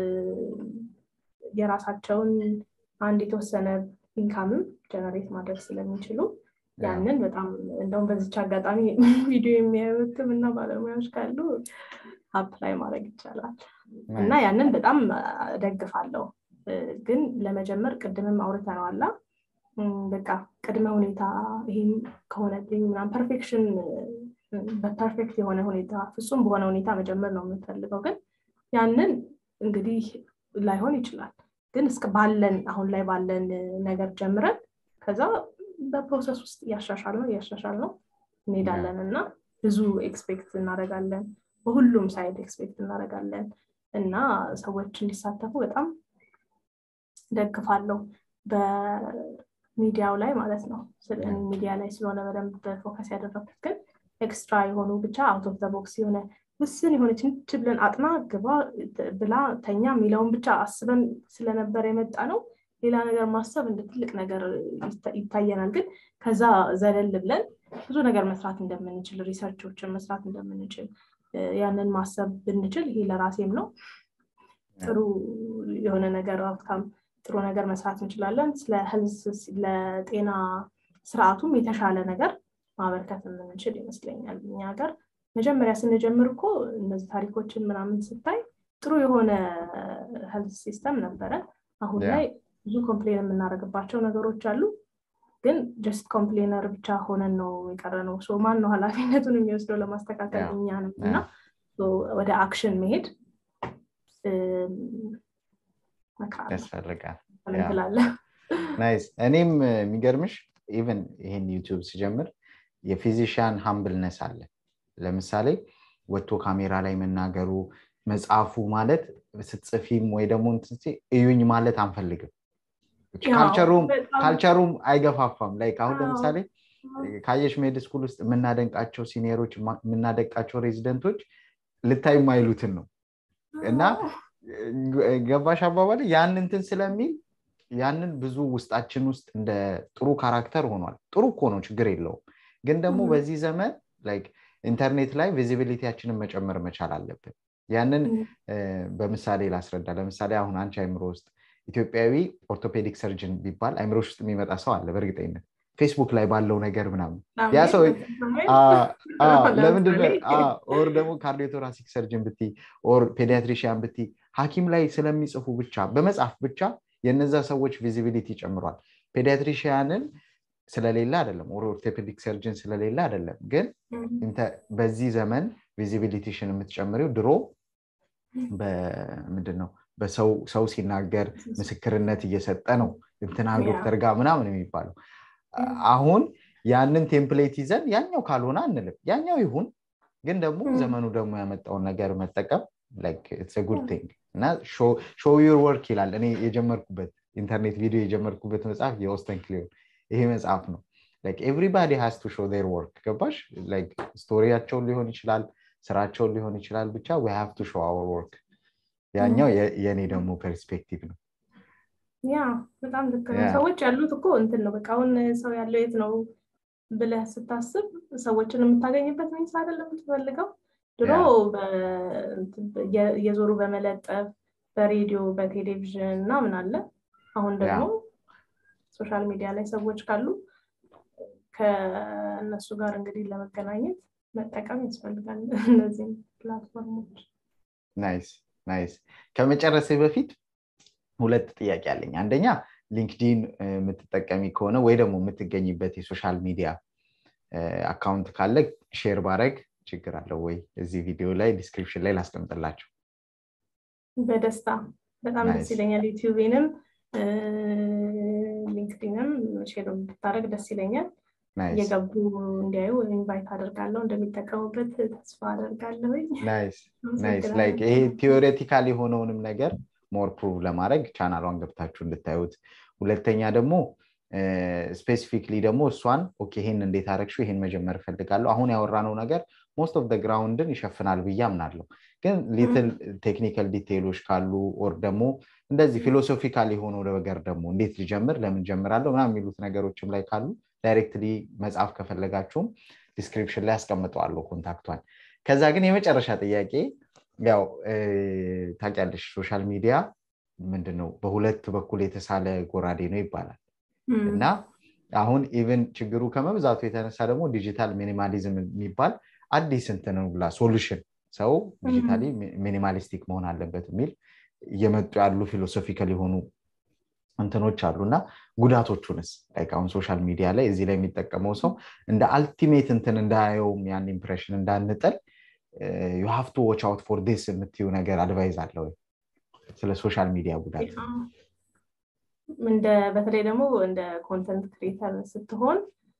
የራሳቸውን አንድ የተወሰነ ኢንካምም ጀነሬት ማድረግ ስለሚችሉ ያንን በጣም እንደውም በዚች አጋጣሚ ቪዲዮ የሚያዩትም እና ባለሙያዎች ካሉ አፕላይ ማድረግ ይቻላል እና ያንን በጣም ደግፋለሁ። ግን ለመጀመር ቅድምም አውርተናል። በቃ ቅድመ ሁኔታ ይሄን ከሆነልኝ ምናምን ፐርፌክሽን በፐርፌክት የሆነ ሁኔታ ፍጹም በሆነ ሁኔታ መጀመር ነው የምንፈልገው። ግን ያንን እንግዲህ ላይሆን ይችላል። ግን እስከ ባለን አሁን ላይ ባለን ነገር ጀምረን ከዛ በፕሮሰስ ውስጥ ያሻሻል ነው ያሻሻል ነው እንሄዳለን እና ብዙ ኤክስፔክት እናደርጋለን። በሁሉም ሳይድ ኤክስፔክት እናደርጋለን እና ሰዎች እንዲሳተፉ በጣም ደግፋለሁ። በሚዲያው ላይ ማለት ነው። ስለዚህ ሚዲያ ላይ ስለሆነ በደንብ ፎከስ ያደረኩት ግን ኤክስትራ የሆኑ ብቻ አውት ኦፍ ዘ ቦክስ የሆነ ውስን የሆነች እንት ብለን አጥና ግባ ብላ ተኛ የሚለውን ብቻ አስበን ስለነበር የመጣ ነው። ሌላ ነገር ማሰብ እንደ ትልቅ ነገር ይታየናል። ግን ከዛ ዘለል ብለን ብዙ ነገር መስራት እንደምንችል፣ ሪሰርቾችን መስራት እንደምንችል ያንን ማሰብ ብንችል ይሄ ለራሴም ነው ጥሩ የሆነ ነገር አውትካም ጥሩ ነገር መስራት እንችላለን። ስለ ሄልዝ ለጤና ስርዓቱም የተሻለ ነገር ማበርከት የምንችል ይመስለኛል። እኛ ሀገር መጀመሪያ ስንጀምር እኮ እነዚህ ታሪኮችን ምናምን ስታይ ጥሩ የሆነ ሄልዝ ሲስተም ነበረ። አሁን ላይ ብዙ ኮምፕሌን የምናደርግባቸው ነገሮች አሉ። ግን ጀስት ኮምፕሌነር ብቻ ሆነን ነው የቀረነው። ሶ ማን ነው ኃላፊነቱን የሚወስደው ለማስተካከል? እኛ ነን እና ወደ አክሽን መሄድ
ያስፈልጋል። ናይስ። እኔም የሚገርምሽ ኢቭን ይሄን ዩቲዩብ ሲጀምር የፊዚሻን ሃምብልነስ አለ። ለምሳሌ ወጥቶ ካሜራ ላይ መናገሩ መጻፉ ማለት ስትጽፊም ወይ ደግሞ እንትንሲ እዩኝ ማለት አንፈልግም። ካልቸሩም ካልቸሩም አይገፋፋም። ላይክ አሁን ለምሳሌ ካየሽ ሜድ ስኩል ውስጥ የምናደንቃቸው ሲኒየሮች የምናደንቃቸው ሬዚደንቶች ልታዩ ማይሉትን ነው እና ገባሽ አባባል ያንን እንትን ስለሚል ያንን ብዙ ውስጣችን ውስጥ እንደ ጥሩ ካራክተር ሆኗል። ጥሩ እኮ ነው ችግር የለውም። ግን ደግሞ በዚህ ዘመን ላይክ ኢንተርኔት ላይ ቪዚቢሊቲያችንን መጨመር መቻል አለብን። ያንን በምሳሌ ላስረዳ። ለምሳሌ አሁን አንቺ አይምሮ ውስጥ ኢትዮጵያዊ ኦርቶፔዲክ ሰርጅን ቢባል አይምሮሽ ውስጥ የሚመጣ ሰው አለ በእርግጠኝነት ፌስቡክ ላይ ባለው ነገር ምናምን ያ ሰው አ ለምንድን ነው ኦር ደግሞ ካርዲዮቶራሲክ ሰርጅን ብቲ ኦር ፔዲያትሪሺያን ብቲ ሐኪም ላይ ስለሚጽፉ ብቻ በመጻፍ ብቻ የነዛ ሰዎች ቪዚቢሊቲ ጨምሯል። ፔዲያትሪሺያንን ስለሌላ አይደለም ኦር ኦርቶፔዲክ ሰርጅን ስለሌላ አይደለም። ግን በዚህ ዘመን ቪዚቢሊቲሽን የምትጨምሪው ድሮ በምንድነው በሰው ሰው ሲናገር ምስክርነት እየሰጠ ነው እንትና ዶክተር ጋር ምናምን የሚባለው። አሁን ያንን ቴምፕሌት ይዘን ያኛው ካልሆነ አንልም። ያኛው ይሁን ግን ደግሞ ዘመኑ ደግሞ ያመጣውን ነገር መጠቀም like it's a good thing እና show show your work ይላል። እኔ የጀመርኩበት ኢንተርኔት ቪዲዮ የጀመርኩበት መጽሐፍ የኦስተን ክሊር ይሄ መጽሐፍ ነው። like everybody has to show their work ገባሽ? like ስቶሪያቸው ሊሆን ይችላል፣ ስራቸው ሊሆን ይችላል፣ ብቻ we have to show our work። ያኛው የኔ ደግሞ ፐርስፔክቲቭ ነው።
ያ በጣም ልክ ነው። ሰዎች ያሉት እኮ እንትን ነው በቃ አሁን ሰው ያለው የት ነው ብለህ ስታስብ ሰዎችን የምታገኝበት ነው አይደለም የምትፈልገው። ድሮ የዞሩ በመለጠፍ በሬዲዮ በቴሌቪዥን እና ምን አለ። አሁን ደግሞ ሶሻል ሚዲያ ላይ ሰዎች ካሉ ከነሱ ጋር እንግዲህ ለመገናኘት መጠቀም ያስፈልጋል እነዚህ ፕላትፎርሞች።
ናይስ ናይስ። ከመጨረሴ በፊት ሁለት ጥያቄ አለኝ። አንደኛ ሊንክድኢን የምትጠቀሚ ከሆነ ወይ ደግሞ የምትገኝበት የሶሻል ሚዲያ አካውንት ካለ ሼር ባረግ ችግር አለው ወይ? እዚህ ቪዲዮ ላይ ዲስክሪፕሽን ላይ ላስቀምጥላችሁ።
በደስታ በጣም ደስ ይለኛል። ዩቲዩብንም ሊንክድኢንም ሼር ብታረግ ደስ ይለኛል። የገቡ እንዲያዩ ኢንቫይት አደርጋለሁ፣ እንደሚጠቀሙበት ተስፋ አደርጋለሁ።
ናይስ ናይስ። ላይክ ይሄ ቲዮሬቲካሊ የሆነውንም ነገር ሞር ፕሩቭ ለማድረግ ቻናሏን ገብታችሁ እንድታዩት። ሁለተኛ ደግሞ ስፔሲፊክሊ ደግሞ እሷን ኦኬ ይሄን እንዴት አረግሽው ይሄን መጀመር ፈልጋለሁ አሁን ያወራነው ነገር ሞስት ኦፍ ዘ ግራውንድን ይሸፍናል ብዬ አምናለሁ። ግን ሊትል ቴክኒካል ዲቴይሎች ካሉ ኦር ደግሞ እንደዚህ ፊሎሶፊካሊ የሆነው ነገር ደግሞ እንዴት ልጀምር ለምን ጀምራለሁ ምናምን የሚሉት ነገሮችም ላይ ካሉ ዳይሬክትሊ መጻፍ ከፈለጋችሁም ዲስክሪፕሽን ላይ አስቀምጠዋለሁ ኮንታክቷን። ከዛ ግን የመጨረሻ ጥያቄ ያው ታውቂያለሽ ሶሻል ሚዲያ ምንድነው በሁለት በኩል የተሳለ ጎራዴ ነው ይባላል እና አሁን ኢቭን ችግሩ ከመብዛቱ የተነሳ ደግሞ ዲጂታል ሚኒማሊዝም የሚባል አዲስ እንትን ነው ብላ ሶሉሽን ሰው ዲጂታሊ ሚኒማሊስቲክ መሆን አለበት የሚል እየመጡ ያሉ ፊሎሶፊካል የሆኑ እንትኖች አሉና ጉዳቶቹንስ ላይክ አሁን ሶሻል ሚዲያ ላይ እዚህ ላይ የሚጠቀመው ሰው እንደ አልቲሜት እንትን እንዳያየው ያን ኢምፕሬሽን እንዳንጠል you have to watch out for this የምትዩ ነገር አድቫይዝ አለው ስለ ሶሻል ሚዲያ ጉዳት?
እንደ በተለይ ደግሞ እንደ ኮንተንት ክሪኤተር ስትሆን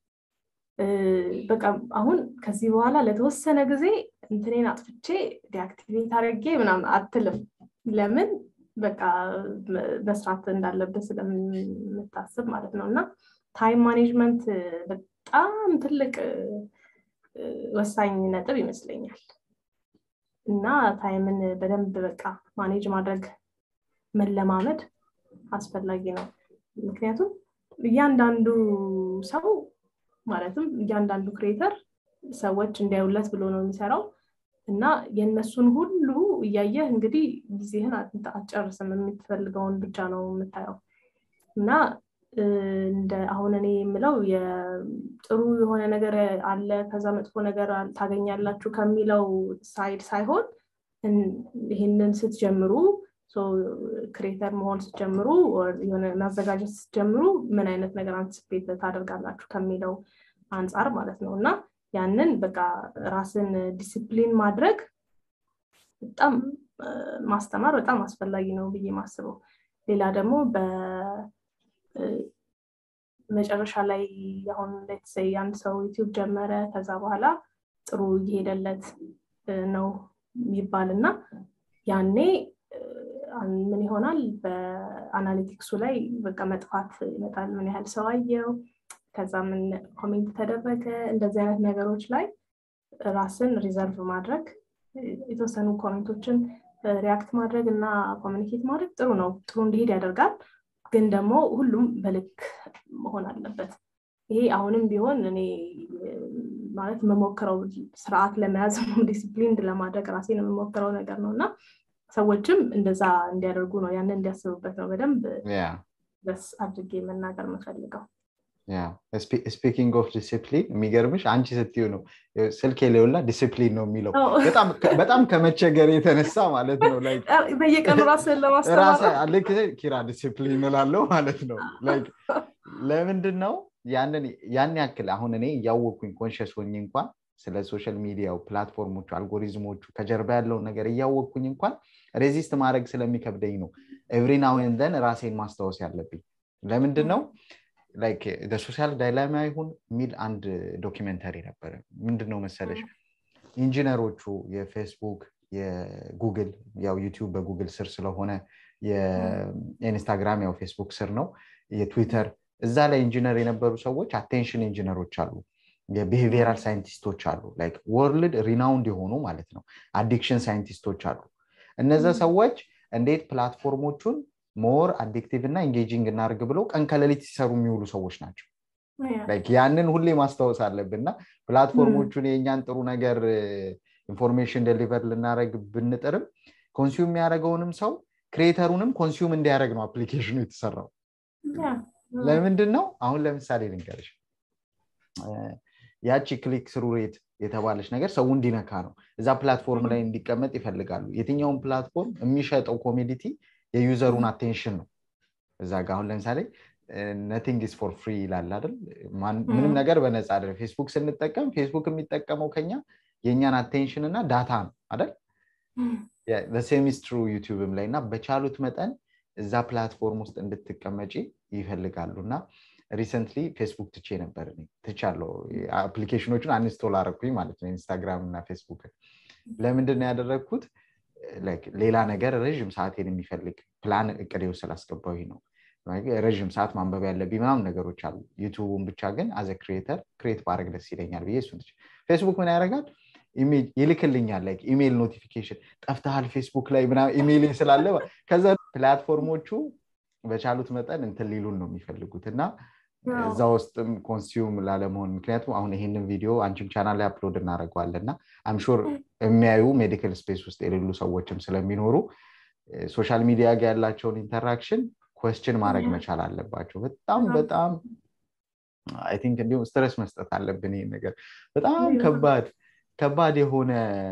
በቃ አሁን ከዚህ በኋላ ለተወሰነ ጊዜ እንትኔን አጥፍቼ ዲአክቲቬት አድርጌ ምናምን አትልም። ለምን በቃ መስራት እንዳለበት ስለምታስብ ማለት ነውና ታይም ማኔጅመንት በጣም ትልቅ ወሳኝ ነጥብ ይመስለኛል። እና ታይምን በደንብ በቃ ማኔጅ ማድረግ መለማመድ አስፈላጊ ነው። ምክንያቱም እያንዳንዱ ሰው ማለትም እያንዳንዱ ክሬተር ሰዎች እንዲያዩለት ብሎ ነው የሚሰራው እና የነሱን ሁሉ እያየህ እንግዲህ ጊዜህን አትጨርስም፣ የምትፈልገውን ብቻ ነው የምታየው። እና እንደ አሁን እኔ የምለው የጥሩ የሆነ ነገር አለ ከዛ መጥፎ ነገር ታገኛላችሁ ከሚለው ሳይድ ሳይሆን ይሄንን ስትጀምሩ ሶ ክሬተር መሆን ስትጀምሩ የሆነ ማዘጋጀት ስትጀምሩ ምን አይነት ነገር አንቲሲፔት ታደርጋላችሁ ከሚለው አንፃር ማለት ነውና ያንን በቃ ራስን ዲሲፕሊን ማድረግ በጣም ማስተማር በጣም አስፈላጊ ነው ብዬ ማስበው። ሌላ ደግሞ በ መጨረሻ ላይ አሁን let's say አንድ ሰው ዩቲዩብ ጀመረ ከዛ በኋላ ጥሩ ይሄደለት ነው ይባልና ያኔ ምን ይሆናል በአናሊቲክሱ ላይ በቃ መጥፋት ይመጣል። ምን ያህል ሰው አየው ከዛ ምን ኮሜንት ተደረገ እንደዚህ አይነት ነገሮች ላይ ራስን ሪዘርቭ ማድረግ የተወሰኑ ኮሜንቶችን ሪአክት ማድረግ እና ኮሙኒኬት ማድረግ ጥሩ ነው፣ ጥሩ እንዲሄድ ያደርጋል። ግን ደግሞ ሁሉም በልክ መሆን አለበት። ይሄ አሁንም ቢሆን እኔ ማለት መሞከረው ስርዓት ለመያዝ ዲሲፕሊን ለማድረግ ራሴን መሞከረው ነገር ነውና ሰዎችም እንደዛ እንዲያደርጉ ነው ያንን እንዲያስቡበት ነው በደንብ
ያ
በስ አድርጌ መናገር መፈልገው።
ያ ስፒኪንግ ኦፍ ዲሲፕሊን የሚገርምሽ አንቺ ስትዩ ነው ስልኬ ላይውላ ዲሲፕሊን ነው የሚለው በጣም በጣም ከመቸገር የተነሳ ማለት ነው። ላይክ
በየቀኑ ራስን ለማስተማር
ራስ አለክ ኪራ ዲሲፕሊን እላለሁ ማለት ነው። ላይክ ለምንድን ነው ያንን ያን ያክል አሁን እኔ ያወኩኝ ኮንሺየስ ሆኜ እንኳን ስለ ሶሻል ሚዲያው ፕላትፎርሞቹ አልጎሪዝሞቹ ከጀርባ ያለው ነገር ያወኩኝ እንኳን ሬዚስት ማድረግ ስለሚከብደኝ ነው ኤቭሪ ናው ኤንድ ዘን ራሴን ማስተዋወስ ያለብኝ። ለምንድን ነው like the social dilemma ይሁን ሚል አንድ ዶክመንተሪ ነበር። ምንድነው መሰለሽ ኢንጂነሮቹ የፌስቡክ የጉግል ያው ዩቲዩብ በጉግል ስር ስለሆነ የኢንስታግራም ያው ፌስቡክ ስር ነው የትዊተር እዛ ላይ ኢንጂነር የነበሩ ሰዎች አቴንሽን ኢንጂነሮች አሉ፣ የቢሄቪየራል ሳይንቲስቶች አሉ፣ like world renowned የሆኑ ማለት ነው አዲክሽን ሳይንቲስቶች አሉ። እነዛ ሰዎች እንዴት ፕላትፎርሞቹን ሞር አዲክቲቭ እና ኢንጌጂንግ እናርግ ብለው ቀን ከሌሊት ሲሰሩ የሚውሉ ሰዎች ናቸው። ላይክ ያንን ሁሌ ማስተዋወስ አለብንና ፕላትፎርሞቹን የኛን ጥሩ ነገር ኢንፎርሜሽን ዴሊቨር ልናረግ ብንጥርም ኮንሱም የሚያደርገውንም ሰው ክሬተሩንም ኮንሱም እንዲያደርግ ነው አፕሊኬሽኑ የተሰራው። ለምንድን ነው አሁን ለምሳሌ ልንገርሽ ያቺ ክሊክ ስሩ ሬት የተባለች ነገር ሰው እንዲነካ ነው እዛ ፕላትፎርም ላይ እንዲቀመጥ ይፈልጋሉ የትኛውን ፕላትፎርም የሚሸጠው ኮሚዲቲ የዩዘሩን አቴንሽን ነው እዛ ጋር አሁን ለምሳሌ nothing is for free ይላል አይደል ምንም ነገር በነፃ አይደለም ፌስቡክ ስንጠቀም ፌስቡክ የሚጠቀመው ከኛ የኛን አቴንሽን እና ዳታ ነው አይደል yeah the same is true YouTubeም ላይና በቻሉት መጠን እዛ ፕላትፎርም ውስጥ እንድትቀመጪ ይፈልጋሉና recently Facebook ትቼ ነበር እኔ ትቻለው አፕሊኬሽኖቹን አንስቶል አረኩኝ ማለት ነው ኢንስታግራም እና ፌስቡክ ለምንድን ነው ያደረኩት like ሌላ ነገር ረጅም ሰዓትን የሚፈልግ ፕላን እቅዴው ስላስገባው ነው ረጅም ሰዓት ማንበብ ያለብኝ ምናምን ነገሮች አሉ ዩቲዩብን ብቻ ግን as a creator create ባረግ ደስ ይለኛል ብዬ እሱን ፌስቡክ ምን ያደርጋል ኢሜል ይልክልኛል like ኢሜል ኖቲፊኬሽን ጠፍተሃል ፌስቡክ ላይ ምና ኢሜል ስላለ ከዛ ፕላትፎርሞቹ በቻሉት መጠን እንትን ሊሉን ነው የሚፈልጉትና እዛው ውስጥም ኮንሱም ላለመሆን ምክንያቱም አሁን ይሄንን ቪዲዮ አንቺም ቻናል ላይ አፕሎድ እናደርጋለንና I'm sure የሚያዩ ሜዲካል ስፔስ ውስጥ የሌሉ ሰዎችም ስለሚኖሩ ሶሻል ሚዲያ ጋር ያላቸውን ኢንተራክሽን question ማድረግ መቻል አለባቸው በጣም በጣም I think እንዲሁ ስትረስ መስጠት አለብን ይሄ ነገር በጣም ከባድ ከባድ የሆነ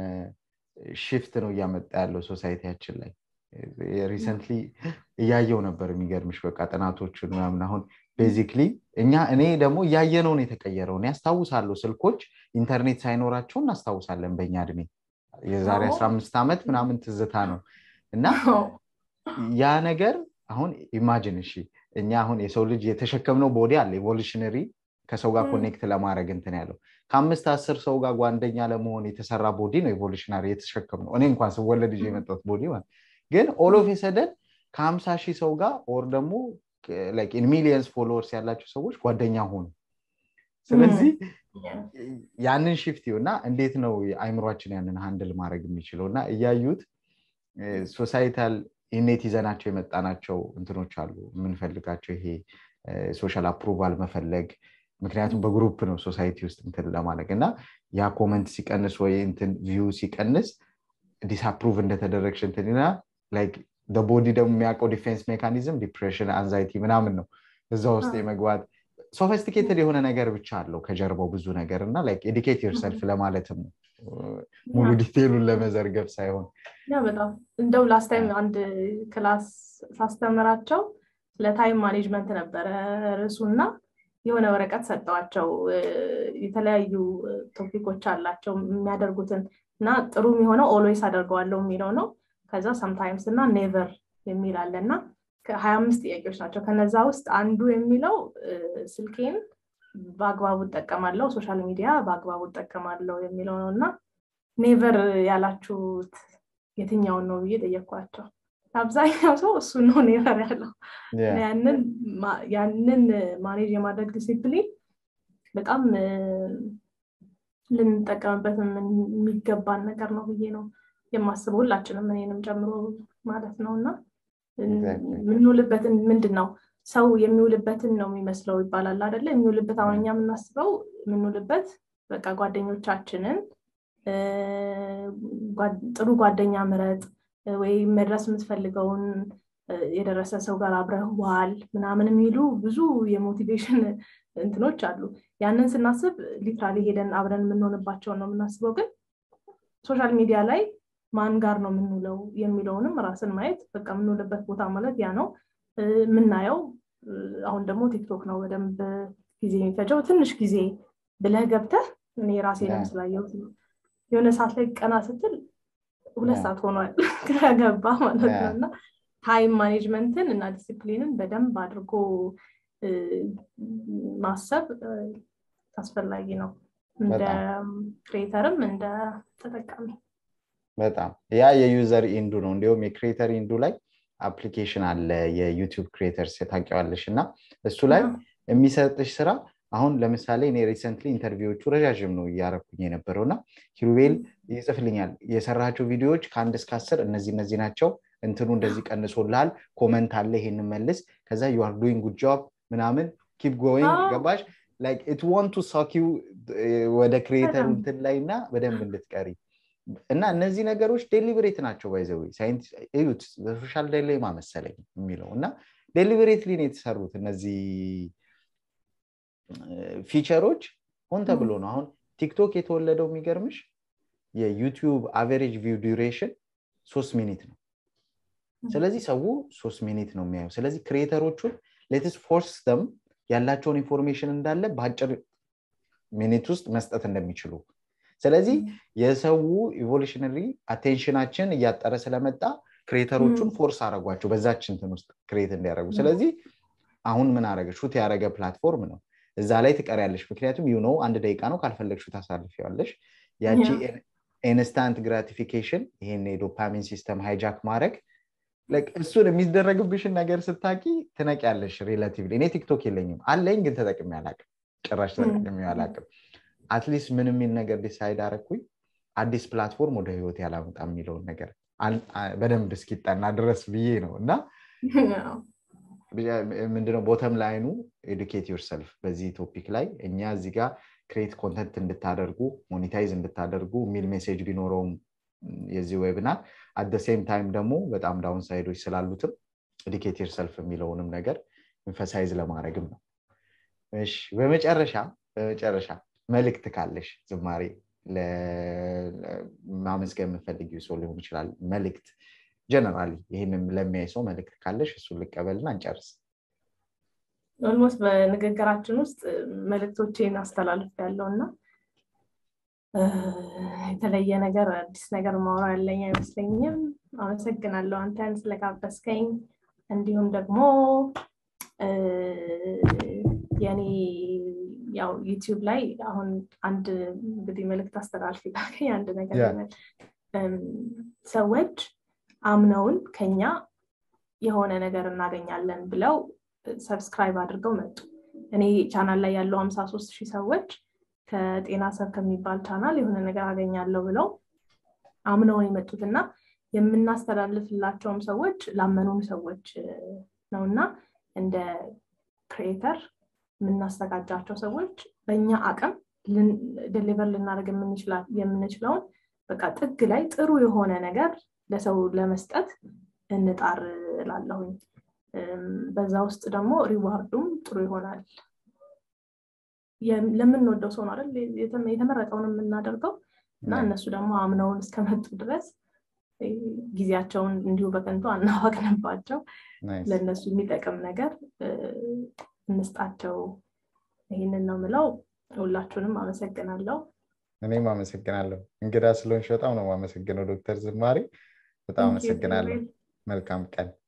shift ነው ያመጣ ያለው ሶሳይቲያችን ላይ recently ያየው ነበር የሚገርምሽ በቃ ጥናቶቹን ምናምን አሁን basically እኛ እኔ ደግሞ ያየነው ነው የተቀየረው ነው ያስታውሳለሁ ስልኮች ኢንተርኔት ሳይኖራቸው እናስታውሳለን በእኛ እድሜ የዛሬ አስራ አምስት አመት ምናምን ትዝታ ነው እና ያ ነገር አሁን ኢማጂን እሺ እኛ አሁን የሰው ልጅ የተሸከምነው ቦዲ አለ ኢቮሉሽነሪ ከሰው ጋር ኮኔክት ለማድረግ እንትን ያለው ከአምስት አስር ሰው ጋር ጓደኛ ለመሆን የተሰራ ቦዲ ነው ኢቮሉሽነሪ የተሸከምነው እኔ እንኳን ስወለድ ይዤ የመጣሁት ቦዲ ማለት ግን all of a sudden ከሀምሳ ሺህ ሰው ጋር or ደግሞ like in millions followers ያላቸው ሰዎች ጓደኛ ሆኑ ስለዚህ ያንን shift ይውና እንዴት ነው አይምሮአችን ያንን ሃንድል ማድረግ የሚችለውና እያዩት ሶሳይታል ኢኔት ይዘናቸው የመጣናቸው እንትኖች አሉ ምን ፈልጋቸው ይሄ ሶሻል አፕሩቫል መፈለግ ምክንያቱም በግሩፕ ነው ሶሳይቲ ውስጥ እንትን ለማለግና ያ ኮሜንት ሲቀንስ ወይ እንትን ቪው ሲቀንስ ዲስአፕሩቭ እንደተደረግሽ እንትንና like the body ደግሞ የሚያቀው ዲፌንስ ሜካኒዝም ዲፕሬሽን አንዛይቲ ምናምን ነው እዛ ውስጥ የመግባት ሶፊስቲኬትድ የሆነ ነገር ብቻ አለው ከጀርባው ብዙ ነገርና like educate yourself ለማለትም ሙሉ ዲቴሉን ለመዘርገፍ ሳይሆን
ያ በጣም እንደው ላስት ታይም አንድ ክላስ ሳስተምራቸው ለታይም ማኔጅመንት ነበር ርዕሱና የሆነ ወረቀት ሰጣቸው የተለያዩ ቶፒኮች አላቸው የሚያደርጉትን እና ጥሩ የሚሆነው always አደርገዋለሁ የሚለው ነው ከዛ sometimes እና never የሚል አለና ከሀያ አምስት ጥያቄዎች ናቸው ከነዛ ውስጥ አንዱ የሚለው ስልኬን በአግባቡ ተጠቀማለሁ ሶሻል ሚዲያ በአግባቡ ተጠቀማለሁ የሚለው ነውና never ያላችሁት የትኛው ነው እየጠየኳቸው አብዛኛው ሰው እሱ ነው never ያለው ያንን ያንን ማኔጅ የማድረግ ዲሲፕሊን በጣም ልንጠቀምበት የሚገባን ነገር ነው ብዬ ነው የማስበው ሁላችንም እኔንም ጨምሮ ማለት ነውና ምንውልበትን ምንድነው ሰው የሚውልበትን ነው የሚመስለው ይባላል አይደለ የሚውልበት አሁንኛ የምናስበው ምንውልበት በቃ ጓደኞቻችንን ጥሩ ጓደኛ ምረጥ ወይ መድረስ የምትፈልገውን የደረሰ ሰው ጋር አብረህ ዋል ምናምን የሚሉ ብዙ የሞቲቬሽን እንትኖች አሉ ያንን ስናስብ ሊትራሊ ሄደን አብረን የምንሆንባቸው ነው የምናስበው ግን ሶሻል ሚዲያ ላይ ማን ጋር ነው የምንውለው የሚለውንም ራስን ማየት በቃ የምንውልበት ቦታ ማለት ያ ነው ምናየው አሁን ደግሞ ቲክቶክ ነው በደንብ ጊዜ የሚፈጀው ትንሽ ጊዜ ብለህ ገብተህ እኔ ራሴ ለምስላየው የሆነ ሰዓት ላይ ቀና ስትል ሁለት ሰዓት ሆኗል ከገባ ማለት ነውና ታይም ማኔጅመንትን እና ዲሲፕሊንን በደንብ አድርጎ ማሰብ አስፈላጊ ነው እንደ ክሬተርም እንደ ተጠቃሚ
በጣም ያ የዩዘር ኢንዱ ነው እንደውም የክሬተር ኢንዱ ላይ አፕሊኬሽን አለ የዩቲዩብ ክሬተርስ ታውቂዋለሽና እሱ ላይ የሚሰጥሽ ስራ አሁን ለምሳሌ እኔ ሪሰንትሊ ኢንተርቪውቹ ረጃጅም ነው ያረኩኝ የነበረውና ኪሩቤል ይጽፍልኛል የሰራቸው ቪዲዮዎች ከአንድ እስከ አስር እነዚህ እነዚህ ናቸው እንትኑ እንደዚህ ቀንሶልሃል ኮሜንት አለ ይሄንን መልስ ከዛ you are doing good job ምናምን keep going ገባሽ like it want to suck you ወደ ክሬተር እንትን ላይና በደንብ እንድትቀሪ እና እነዚህ ነገሮች ዴሊበሬት ናቸው ባይዘው ሳይንስ እዩት በሶሻል ዳይሌማ መሰለኝ የሚለውና ዴሊበሬትሊ ነው የተሰሩት እነዚህ ፊቸሮች ሆን ተብሎ ነው አሁን ቲክቶክ የተወለደው የሚገርምሽ የዩቲዩብ አቨሬጅ ቪው ዱሬሽን ሶስት ሚኒት ነው ስለዚህ ሰው ሶስት ሚኒት ነው የሚያየው ስለዚህ ክሬተሮቹን ሌትስ ፎርስ them ያላቸውን ኢንፎርሜሽን እንዳለ በአጭር ሚኒት ውስጥ መስጠት እንደሚችሉ ስለዚህ የሰው ኢቮሉሽነሪ አቴንሽናችን እያጠረ ስለመጣ ክሬተሮቹን ፎርስ አረጋቸው በዛች እንትን ውስጥ ክሬት እንዲያረጉ ስለዚህ አሁን ምን አረገ ሹት ያረገ ፕላትፎርም ነው እዛ ላይ ትቀሪያለሽ ምክንያቱም you know አንድ ደቂቃ ነው ካልፈለግሽ ታሳልፊያለሽ ያቺ ኢንስታንት ግራቲፊኬሽን ይሄን የዶፓሚን ሲስተም ሃይጃክ ማድረግ like እሱን የሚደረግብሽን ነገር ስታቂ ትነቂያለሽ ሪሌቲቭሊ እኔ ቲክቶክ የለኝም አለኝ ግን ተጠቅሜ አላውቅም ጭራሽ ተጠቅሜ አላውቅም አትሊስት ምንም ምን ነገር ዲሳይድ አረኩኝ አዲስ ፕላትፎርም ወደ ህይወት ያላመጣም የሚለው ነገር በደንብ እስኪጣና ድረስ ብዬ ነው እና ምንድነው ቦተም ላይኑ ኤዱኬት yourself በዚህ ቶፒክ ላይ እኛ እዚህ ጋር ክሬት ኮንተንት እንድታደርጉ ሞኔታይዝ እንድታደርጉ ሚል ሜሴጅ ቢኖረው የዚህ ዌብናር at the same time ደግሞ በጣም ዳውን ሳይዶች ስላሉትም ኤዱኬት yourself የሚለውንም ነገር ኤምፋሳይዝ ለማድረግም ነው እሺ በመጨረሻ በመጨረሻ መልእክት ካለሽ ዝማሬ ለማመስገን የምፈልጊው ሰው ሊሆን ይችላል መልእክት ጀነራሊ ይሄንን ለሚያይ ሰው መልእክት ካለሽ እሱን ልቀበልና እንጨርስ
ኦልሞስት በንግግራችን ውስጥ መልእክቶቼን አስተላልፌያለሁና የተለየ ነገር አዲስ ነገር ማውራ ያለኝ አይመስለኝም አመሰግናለሁ አንተን ስለጋበዝከኝ እንዲሁም ደግሞ ያኔ ያው ዩቲዩብ ላይ አሁን አንድ እንግዲህ መልእክት አስተላልፌያለሁ አንድ ነገር ሰዎች አምነውን ከኛ የሆነ ነገር እናገኛለን ብለው ሰብስክራይብ አድርገው መጡ እኔ ቻናል ላይ ያለው ሃምሳ ሶስት ሺህ ሰዎች ከጤና ሰብ ከሚባል ቻናል የሆነ ነገር አገኛለሁ ብለው አምነው የመጡትና የምናስተላልፍላቸውም ሰዎች ላመኑን ሰዎች ነውና እንደ ክሬተር የምናስተጋጃቸው ሰዎች በእኛ አቅም ዴሊቨር ልናደርግ የምንችላል የምንችለውን በቃ ጥግ ላይ ጥሩ የሆነ ነገር ለሰው ለመስጠት እንጣር እላለሁኝ በዛ ውስጥ ደግሞ ሪዋርዱም ጥሩ ይሆናል ለምንወደው ሰው ነው አይደል የተመረጠውን የምናደርገው እና እነሱ ደግሞ አምነውን እስከመጡ ድረስ ጊዜያቸውን እንዲሁ በከንቱ አናዋቅንባቸው ለነሱ የሚጠቅም ነገር እንስጣቸው ይሄንን ነው ምለው ሁላችሁንም አመሰግናለሁ
እኔም አመሰግናለሁ እንግዳ ስለሆንሽ በጣም ነው ማመሰግነው ዶክተር ዝማሬ በጣም አመሰግናለሁ መልካም ቀን